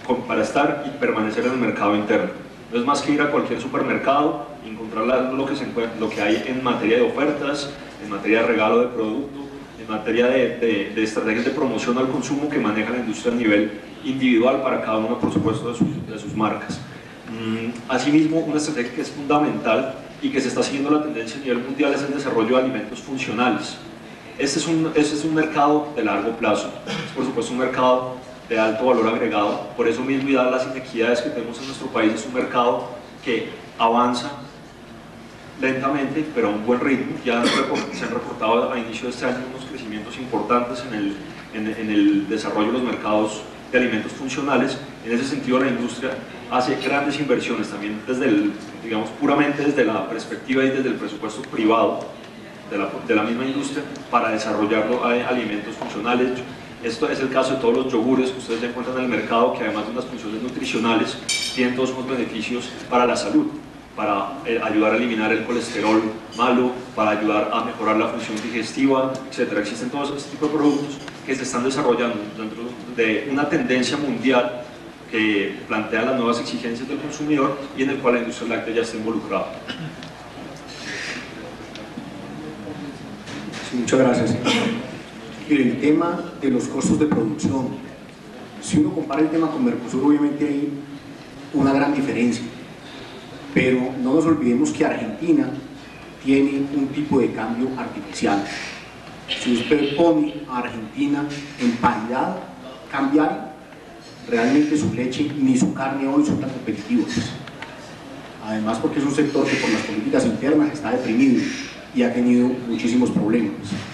para estar y permanecer en el mercado interno. No es más que ir a cualquier supermercado y encontrar lo que hay en materia de ofertas, en materia de regalo de producto, en materia de estrategias de promoción al consumo que maneja la industria a nivel individual para cada uno, por supuesto, de sus marcas. Asimismo, una estrategia que es fundamental y que se está siguiendo la tendencia a nivel mundial es el desarrollo de alimentos funcionales. Este es un mercado de largo plazo, es por supuesto un mercado de alto valor agregado, por eso mismo y dadas las inequidades que tenemos en nuestro país, es un mercado que avanza lentamente, pero a un buen ritmo. Ya se han reportado a inicio de este año unos crecimientos importantes en el desarrollo de los mercados de alimentos funcionales. En ese sentido, la industria hace grandes inversiones también digamos, puramente desde la perspectiva y desde el presupuesto privado de la misma industria para desarrollar alimentos funcionales. Esto es el caso de todos los yogures que ustedes ya encuentran en el mercado, que además de unas funciones nutricionales tienen todos unos beneficios para la salud, para ayudar a eliminar el colesterol malo, para ayudar a mejorar la función digestiva, etc. Existen todos este tipo de productos que se están desarrollando dentro de una tendencia mundial que plantea las nuevas exigencias del consumidor y en el cual la industria láctea ya está involucrada. Sí, muchas gracias. El tema de los costos de producción, si uno compara el tema con Mercosur, obviamente hay una gran diferencia, pero no nos olvidemos que Argentina tiene un tipo de cambio artificial. Si usted pone a Argentina en paridad cambiaria, realmente su leche ni su carne hoy son tan competitivos. Además, porque es un sector que por las políticas internas está deprimido y ha tenido muchísimos problemas.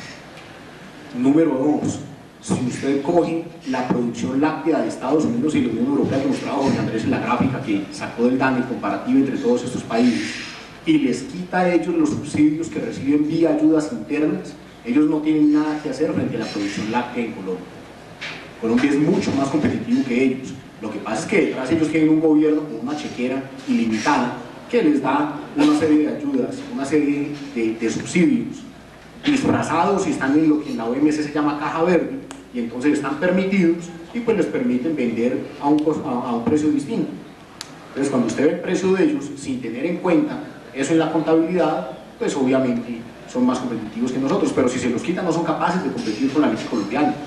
Número 2, si usted coge la producción láctea de Estados Unidos y la Unión Europea, que mostraba Jorge Andrés en la gráfica que sacó del DANE comparativa entre todos estos países, y les quita a ellos los subsidios que reciben vía ayudas internas, ellos no tienen nada que hacer frente a la producción láctea en Colombia. Colombia es mucho más competitivo que ellos. Lo que pasa es que detrás ellos tienen un gobierno con una chequera ilimitada que les da una serie de ayudas, una serie de subsidios disfrazados y están en lo que en la OMS se llama caja verde, y entonces están permitidos y pues les permiten vender a un precio distinto. Entonces cuando usted ve el precio de ellos sin tener en cuenta eso en la contabilidad, pues obviamente son más competitivos que nosotros, pero si se los quitan no son capaces de competir con la leche colombiana.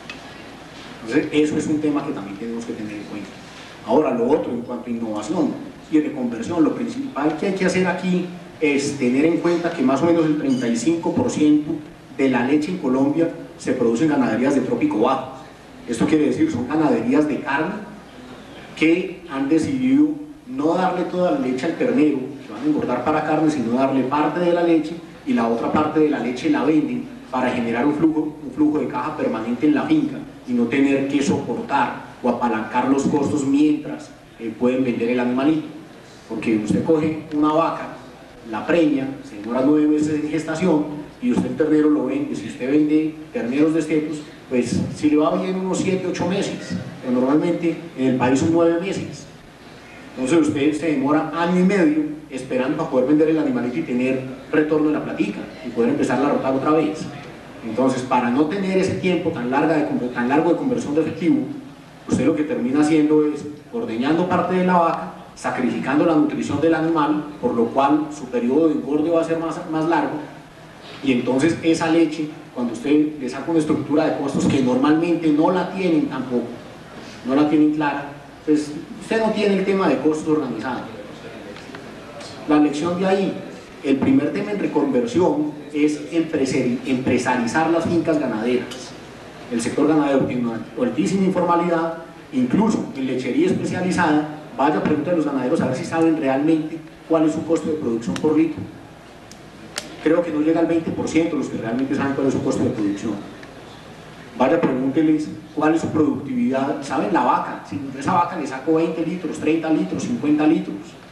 Entonces eso es un tema que también tenemos que tener en cuenta. Ahora lo otro, en cuanto a innovación y reconversión, lo principal que hay que hacer aquí es tener en cuenta que más o menos el 35% de la leche en Colombia se produce en ganaderías de trópico bajo. Esto quiere decir, son ganaderías de carne que han decidido no darle toda la leche al ternero, que van a engordar para carne, sino darle parte de la leche y la otra parte de la leche la venden para generar un flujo de caja permanente en la finca y no tener que soportar o apalancar los costos mientras pueden vender el animalito. Porque usted coge una vaca, la preña, se demora 9 meses en gestación y usted el ternero lo vende. Si usted vende terneros de estetos, pues si le va bien unos 7, 8 meses, pero normalmente en el país son 9 meses. Entonces usted se demora año y medio esperando para poder vender el animalito y tener retorno de la platica y poder empezar a rotar otra vez. Entonces, para no tener ese tiempo tan largo de conversión de efectivo, usted lo que termina haciendo es ordeñando parte de la vaca, sacrificando la nutrición del animal, por lo cual su periodo de engorde va a ser más largo, y entonces esa leche, cuando usted le saca una estructura de costos que normalmente no la tienen tampoco, no la tienen clara, pues usted no tiene el tema de costos organizado. La lección de ahí, el primer tema en reconversión es empresarizar las fincas ganaderas. El sector ganadero tiene una altísima informalidad, incluso en lechería especializada. Vaya a preguntar a los ganaderos a ver si saben realmente cuál es su costo de producción por litro. Creo que no llega al 20% los que realmente saben cuál es su costo de producción. Vaya, pregúnteles cuál es su productividad. ¿Saben la vaca? Si a esa vaca le saco 20 litros, 30 litros, 50 litros.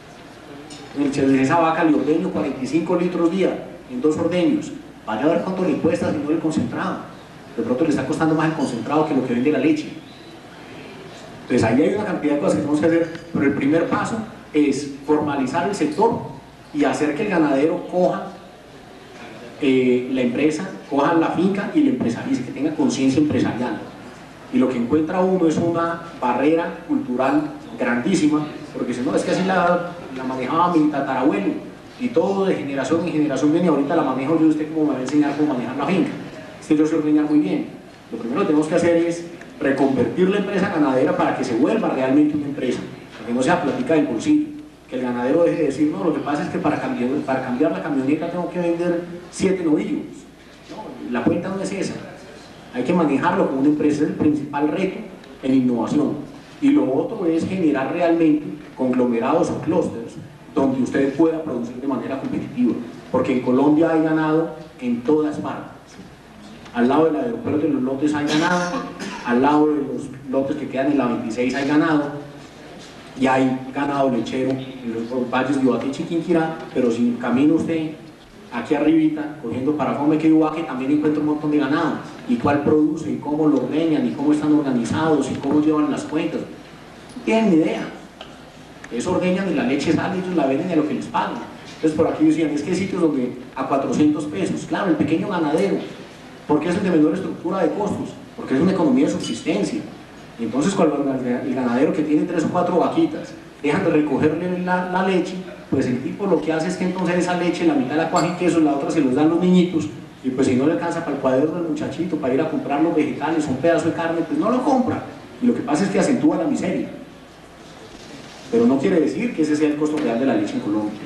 De esa vaca le ordeño 45 litros día en 2 ordeños. Vaya a ver cuánto le cuesta si no el concentrado. De pronto le está costando más el concentrado que lo que vende la leche. Entonces ahí hay una cantidad de cosas que tenemos que hacer, pero el primer paso es formalizar el sector y hacer que el ganadero coja la empresa, coja la finca y la empresarice, que tenga conciencia empresarial. y lo que encuentra uno es una barrera cultural grandísima, porque si no, es que así la manejaba mi tatarabuelo, y todo de generación en generación viene, ahorita la manejo yo, usted cómo me va a enseñar cómo manejar la finca. Es que yo sé ordeñar muy bien. Lo primero que tenemos que hacer es reconvertir la empresa ganadera para que se vuelva realmente una empresa, para que no sea plática del bolsillo, que el ganadero deje de decir, no, lo que pasa es que para cambiar la camioneta tengo que vender 7 novillos. No, la cuenta no es esa, hay que manejarlo como una empresa, es el principal reto en innovación. Y lo otro es generar realmente conglomerados o clústeres donde usted pueda producir de manera competitiva, porque en Colombia hay ganado en todas partes. Al lado del aeropuerto de los lotes hay ganado, al lado de los lotes que quedan en la 26 hay ganado, y hay ganado lechero en los valles de Ubaque y Chiquinquirá, pero si camina usted aquí arribita, cogiendo para Fomeque y Ubaque, también encuentra un montón de ganado, y cuál produce, y cómo lo ordeñan, y cómo están organizados, y cómo llevan las cuentas. No tienen ni idea. Eso ordeñan y la leche sale, ellos la venden a lo que les pagan. Entonces por aquí decían, es que hay sitios donde a 400 pesos, claro, el pequeño ganadero, porque es el de menor estructura de costos, porque es una economía de subsistencia. Y entonces cuando el ganadero que tiene 3 o 4 vaquitas dejan de recogerle la leche, pues el tipo lo que hace es que entonces esa leche, la mitad la cuaja en queso, la otra se los dan los niñitos, y pues si no le alcanza para el cuaderno del muchachito, para ir a comprar los vegetales, un pedazo de carne, pues no lo compra. Y lo que pasa es que acentúa la miseria. Pero no quiere decir que ese sea el costo real de la leche en Colombia.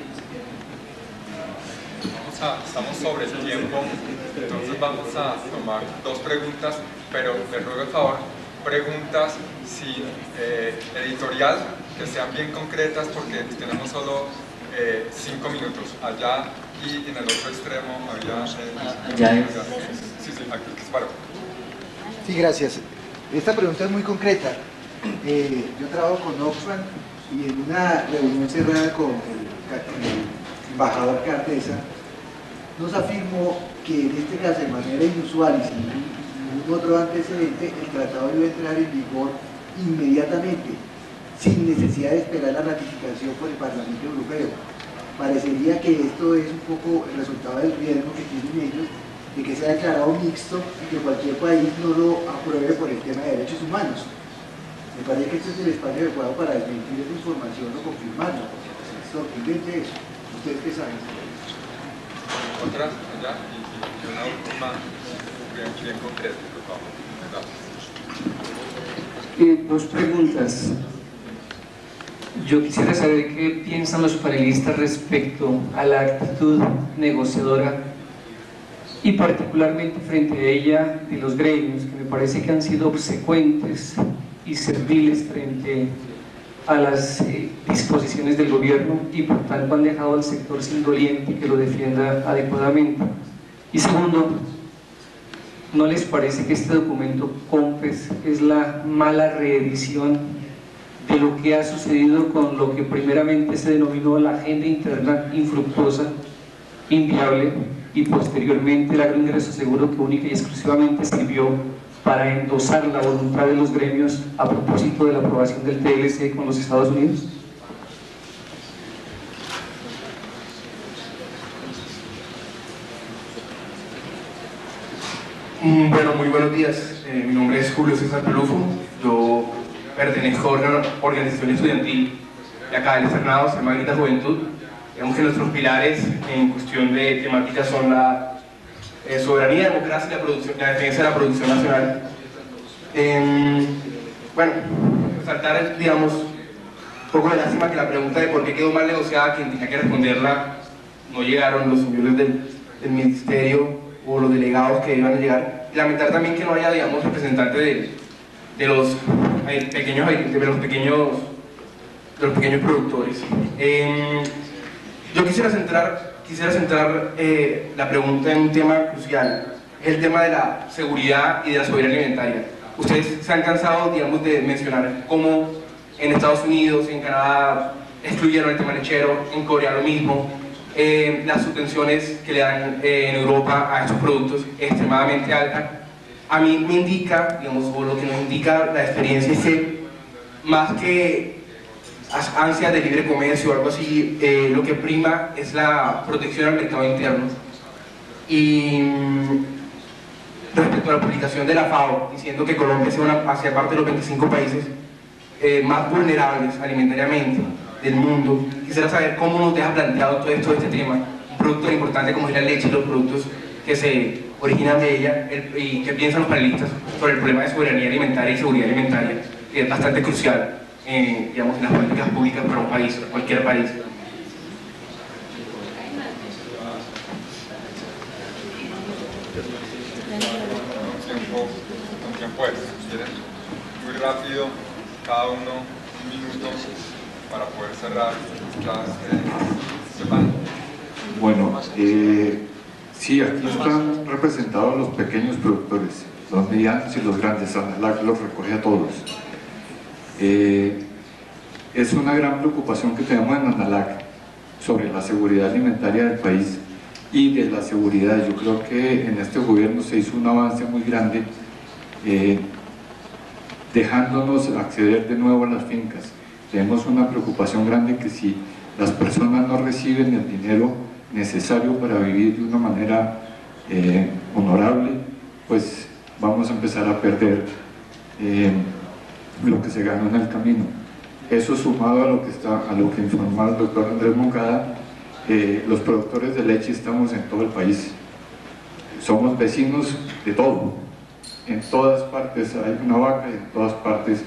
Estamos sobre el tiempo, entonces vamos a tomar 2 preguntas, pero les ruego el favor, preguntas sin editorial, que sean bien concretas, porque tenemos solo 5 minutos. Allá y en el otro extremo había... Sí, aquí, disparo. Sí, gracias. Esta pregunta es muy concreta. Yo trabajo con Oxfam y en una reunión cerrada con el embajador Cartesa nos afirmó que en este caso, de manera inusual y sin ningún otro antecedente, el tratado iba a entrar en vigor inmediatamente, sin necesidad de esperar la ratificación por el Parlamento Europeo. Parecería que esto es un poco el resultado del riesgo que tienen ellos de que sea declarado mixto y que cualquier país no lo apruebe por el tema de derechos humanos. Me parece que este es el espacio adecuado para desmentir esa información o confirmarla, porque es sorprendente eso. ¿Ustedes qué saben? Otra, allá, y una última, bien concreta, por favor. Gracias. 2 preguntas. Yo quisiera saber qué piensan los panelistas respecto a la actitud negociadora y particularmente frente a ella de los gremios, que me parece que han sido obsecuentes y serviles frente a las disposiciones del gobierno y por tanto han dejado al sector sin doliente que lo defienda adecuadamente. Y segundo, ¿no les parece que este documento COMPES es la mala reedición de lo que ha sucedido con lo que primeramente se denominó la agenda interna infructuosa, inviable, y posteriormente el agroingreso seguro, que única y exclusivamente sirvió para endosar la voluntad de los gremios a propósito de la aprobación del TLC con los Estados Unidos? Bueno, muy buenos días. Mi nombre es Julio César Pelufo. Yo pertenezco a una organización estudiantil de acá del Externado, se llama Grita Juventud. Digamos que nuestros pilares en cuestión de temática son la soberanía, democracia y la defensa de la producción nacional. Bueno, resaltar, digamos, un poco de lástima que la pregunta de por qué quedó mal negociada, quien tenía que responderla, no llegaron los señores del ministerio o los delegados que iban a llegar. Y lamentar también que no haya, digamos, representantes de los pequeños productores. Yo quisiera centrar la pregunta en un tema crucial, es el tema de la seguridad y de la soberanía alimentaria. Ustedes se han cansado, digamos, de mencionar cómo en Estados Unidos, en Canadá, excluyeron el tema lechero, en Corea lo mismo, las subvenciones que le dan en Europa a estos productos es extremadamente alta. A mí me indica, digamos, o lo que nos indica la experiencia es que más que ansias de libre comercio o algo así, lo que prima es la protección al mercado interno. Y respecto a la publicación de la FAO diciendo que Colombia sea parte de los 25 países más vulnerables alimentariamente del mundo. Quisiera saber cómo nos deja planteado todo esto, este tema, un producto tan importante como es la leche y los productos que se originan de ella, y qué piensan los panelistas sobre el problema de soberanía alimentaria y seguridad alimentaria, que es bastante crucial digamos, en las políticas públicas para un país, cualquier país. Con tiempo extra, si quieren, muy rápido, cada uno un minuto para poder cerrar este panel. Bueno, sí, aquí están representados los pequeños productores, los medianos y los grandes. ANALAC los recoge a todos. Es una gran preocupación que tenemos en ANALAC sobre la seguridad alimentaria del país y de la seguridad. Yo creo que en este gobierno se hizo un avance muy grande, dejándonos acceder de nuevo a las fincas. Tenemos una preocupación grande que si las personas no reciben el dinero necesario para vivir de una manera honorable, pues vamos a empezar a perder lo que se ganó en el camino. Eso sumado a lo que informó el doctor Andrés Moncada, los productores de leche estamos en todo el país, somos vecinos de todo, en todas partes hay una vaca y en todas partes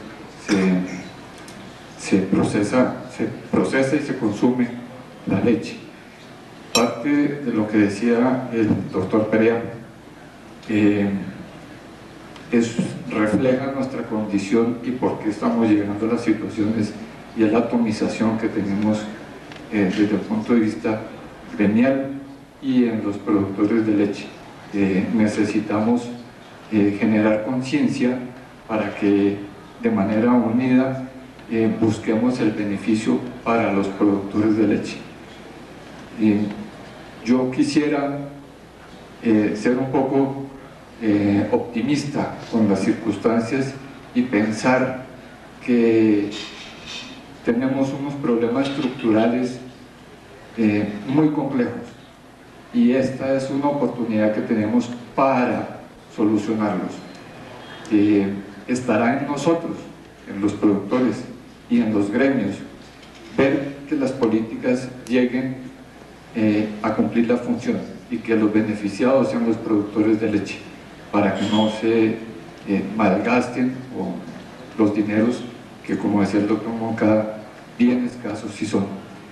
se procesa y se consume la leche. Parte de lo que decía el doctor Perea refleja nuestra condición y por qué estamos llegando a las situaciones, y es la atomización que tenemos desde el punto de vista gremial y en los productores de leche. Necesitamos generar conciencia para que de manera unida busquemos el beneficio para los productores de leche. Yo quisiera ser un poco optimista con las circunstancias y pensar que tenemos unos problemas estructurales muy complejos, y esta es una oportunidad que tenemos para solucionarlos. Estará en nosotros, en los productores y en los gremios, ver que las políticas lleguen a cumplir la función y que los beneficiados sean los productores de leche, para que no se malgasten los dineros que, como decía el doctor Moncada, bien escasos sí son.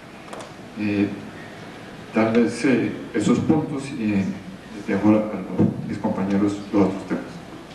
Tal vez esos puntos, y les dejo a mis compañeros los otros temas.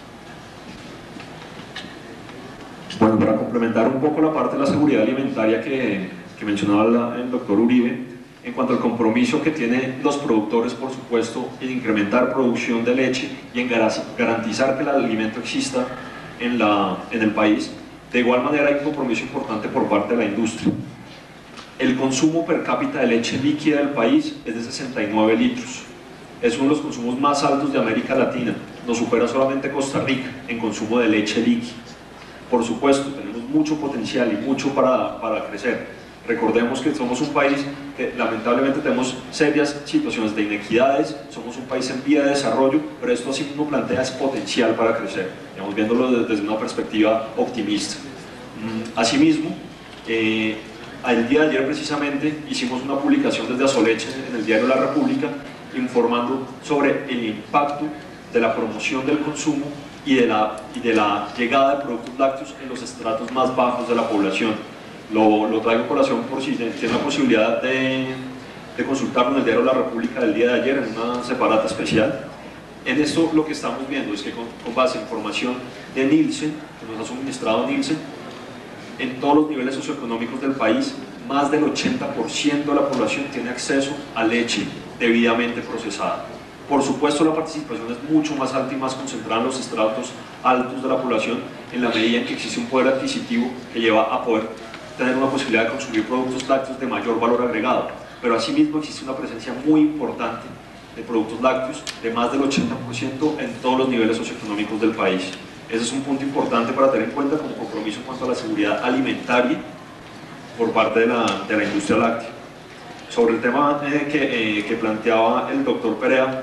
Bueno, para complementar un poco la parte de la seguridad alimentaria que mencionaba el doctor Uribe, en cuanto al compromiso que tienen los productores, por supuesto, en incrementar producción de leche y en garantizar que el alimento exista en el país, de igual manera hay un compromiso importante por parte de la industria. El consumo per cápita de leche líquida del país es de 69 litros. Es uno de los consumos más altos de América Latina. Nos supera solamente Costa Rica en consumo de leche líquida. Por supuesto, tenemos mucho potencial y mucho para crecer. Recordemos que somos un país que lamentablemente tenemos serias situaciones de inequidades, somos un país en vía de desarrollo, pero esto así mismo plantea ese potencial para crecer, digamos, viéndolo desde una perspectiva optimista. Asimismo, el día de ayer precisamente hicimos una publicación desde Azoleche en el diario La República, informando sobre el impacto de la promoción del consumo y de la llegada de productos lácteos en los estratos más bajos de la población. Lo traigo a colación por si tienen la posibilidad de consultarlo en el diario La República del día de ayer, en una separata especial. En esto lo que estamos viendo es que con base en información de Nielsen, que nos ha suministrado Nielsen, en todos los niveles socioeconómicos del país, más del 80% de la población tiene acceso a leche debidamente procesada. Por supuesto, la participación es mucho más alta y más concentrada en los estratos altos de la población, en la medida en que existe un poder adquisitivo que lleva a poder tener una posibilidad de consumir productos lácteos de mayor valor agregado, pero asimismo existe una presencia muy importante de productos lácteos de más del 80% en todos los niveles socioeconómicos del país. Ese es un punto importante para tener en cuenta como compromiso en cuanto a la seguridad alimentaria por parte de la industria láctea. Sobre el tema que planteaba el doctor Perea,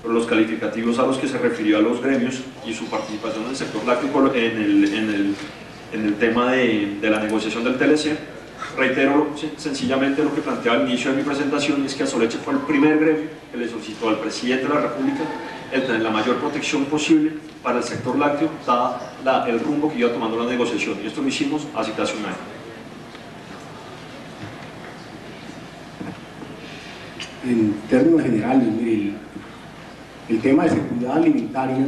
pero los calificativos a los que se refirió a los gremios y su participación en el sector lácteo en el tema de la negociación del TLC, reitero sencillamente lo que planteaba al inicio de mi presentación, y es que Azoleche fue el primer gremio que le solicitó al presidente de la República el tener la mayor protección posible para el sector lácteo, dada el rumbo que iba tomando la negociación, y esto lo hicimos hace casi un año. En términos generales, mire, el tema de seguridad alimentaria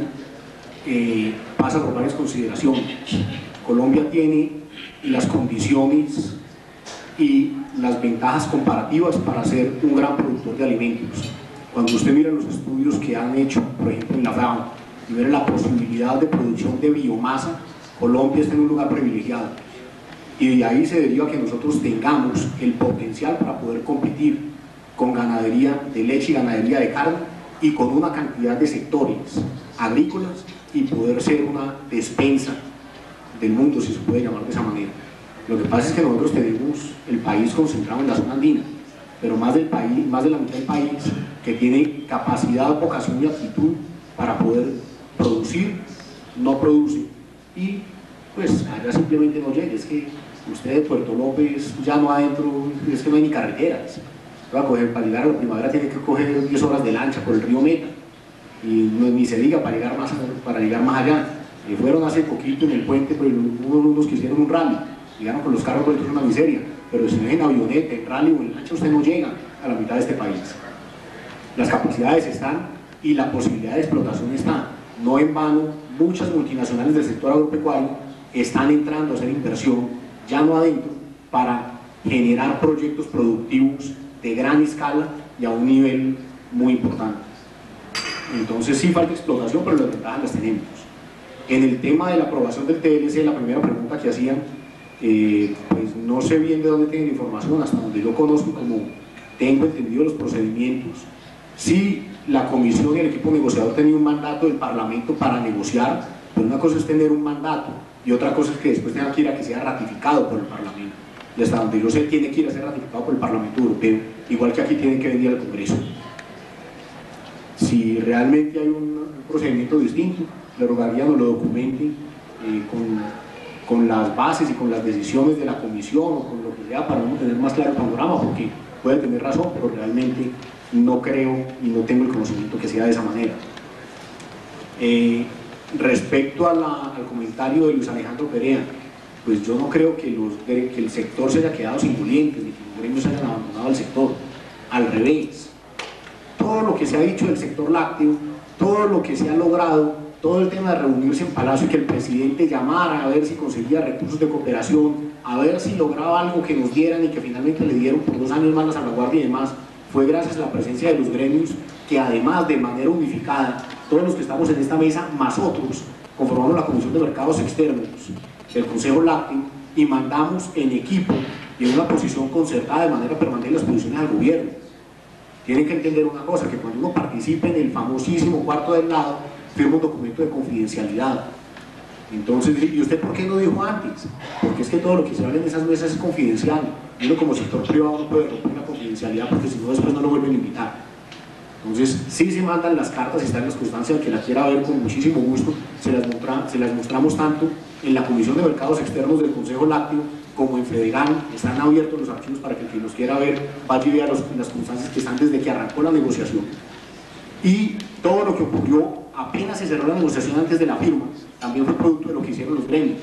pasa por varias consideraciones. Colombia tiene las condiciones y las ventajas comparativas para ser un gran productor de alimentos. Cuando usted mira los estudios que han hecho, por ejemplo en la FAO, y mira la posibilidad de producción de biomasa, Colombia está en un lugar privilegiado. Y de ahí se deriva que nosotros tengamos el potencial para poder competir con ganadería de leche y ganadería de carne, y con una cantidad de sectores agrícolas, y poder ser una despensa del mundo, si se puede llamar de esa manera. Lo que pasa es que nosotros tenemos el país concentrado en la zona andina, pero más de la mitad del país que tiene capacidad, vocación y aptitud para poder producir, no produce, y pues allá simplemente no llega. Es que usted de Puerto López, ya no adentro, es que no hay ni carreteras. Para llegar a la primavera tiene que coger 10 horas de lancha por el río Meta, y ni se diga para llegar más allá. Fueron hace poquito en el puente, pero hubo unos que hicieron un rally, llegaron con los carros vueltos una miseria, pero si no es en avioneta, en rally o en lancha, usted no llega a la mitad de este país. Las capacidades están y la posibilidad de explotación está. No en vano, muchas multinacionales del sector agropecuario están entrando a hacer inversión, ya no adentro, para generar proyectos productivos de gran escala y a un nivel muy importante. Entonces sí falta explotación, pero las ventajas las tenemos. En el tema de la aprobación del TLC, la primera pregunta que hacían, pues no sé bien de dónde tienen la información, hasta donde yo conozco, como tengo entendido los procedimientos. Sí, la comisión y el equipo negociador tenían un mandato del Parlamento para negociar, pero una cosa es tener un mandato y otra cosa es que después tenga que ir a que sea ratificado por el Parlamento. Y hasta donde yo sé, tiene que ir a ser ratificado por el Parlamento Europeo, igual que aquí tiene que venir al Congreso. Si realmente hay un procedimiento distinto, le rogaría nos lo documente con las bases y con las decisiones de la comisión o con lo que sea, para no tener más claro el panorama, porque puede tener razón, pero realmente no creo y no tengo el conocimiento que sea de esa manera. Respecto al comentario de Luis Alejandro Perea, pues yo no creo que el sector se haya quedado sin clientes, ni que los gremios hayan abandonado el sector. Al revés, todo lo que se ha dicho del sector lácteo, todo lo que se ha logrado, todo el tema de reunirse en Palacio y que el presidente llamara a ver si conseguía recursos de cooperación, a ver si lograba algo que nos dieran y que finalmente le dieron por 2 años más la salvaguardia y demás, fue gracias a la presencia de los gremios, que además de manera unificada, todos los que estamos en esta mesa, más otros, conformamos la Comisión de Mercados Externos del Consejo Lácteo y mandamos en equipo y en una posición concertada de manera permanente las posiciones al gobierno. Tienen que entender una cosa, que cuando uno participa en el famosísimo cuarto del lado, firma un documento de confidencialidad. Entonces, ¿y usted por qué no dijo antes? Porque es que todo lo que se habla en esas mesas es confidencial, y uno como sector privado no puede romper la confidencialidad, porque si no después no lo vuelven a invitar. Entonces sí se mandan las cartas, está en las constancias, el que la quiera ver con muchísimo gusto, se las mostramos tanto en la Comisión de Mercados Externos del Consejo Lácteo como en Fedegan. Están abiertos los archivos para que el que los quiera ver vaya y vea las constancias que están desde que arrancó la negociación. Y todo lo que ocurrió apenas se cerró la negociación antes de la firma, también fue producto de lo que hicieron los gremios.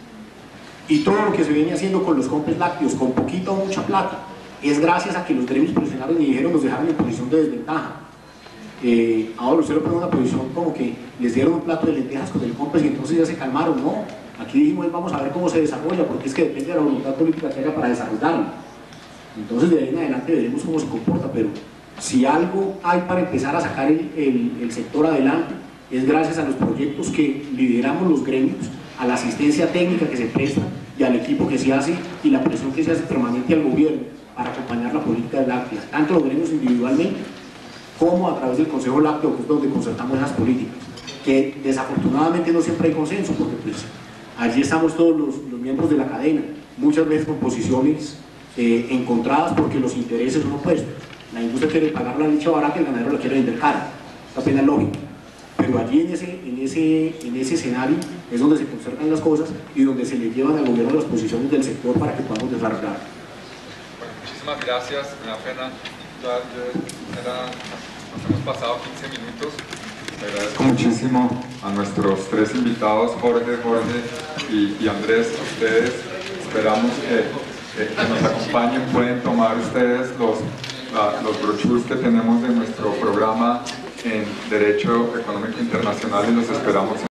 Y todo lo que se viene haciendo con los compres lácteos, con poquita o mucha plata, es gracias a que los gremios presionaron y dijeron, nos dejaron en posición de desventaja. Ahora usted lo pone en una posición como que les dieron un plato de lentejas con el compres y entonces ya se calmaron. No, aquí dijimos vamos a ver cómo se desarrolla, porque es que depende de la voluntad política que haya para desarrollarlo. Entonces de ahí en adelante veremos cómo se comporta, pero si algo hay para empezar a sacar el sector adelante, es gracias a los proyectos que lideramos los gremios, a la asistencia técnica que se presta y al equipo que se hace y la presión que se hace permanente al gobierno para acompañar la política de lácteos, tanto los gremios individualmente como a través del Consejo Lácteo, que es donde concertamos esas políticas, que desafortunadamente no siempre hay consenso, porque pues allí estamos todos los miembros de la cadena, muchas veces con posiciones encontradas porque los intereses son opuestos. La industria quiere pagar la leche barata y el ganadero la quiere vender cara. pena lógica. Pero allí en ese escenario es donde se concertan las cosas y donde se le llevan al gobierno las posiciones del sector para que podamos desarrollar. Bueno, muchísimas gracias, me da pena, nos hemos pasado 15 minutos. Le agradezco muchísimo a nuestros tres invitados, Jorge y Andrés, a ustedes. Esperamos que nos acompañen, pueden tomar ustedes los brochures que tenemos de nuestro programa en Derecho Económico Internacional y los esperamos.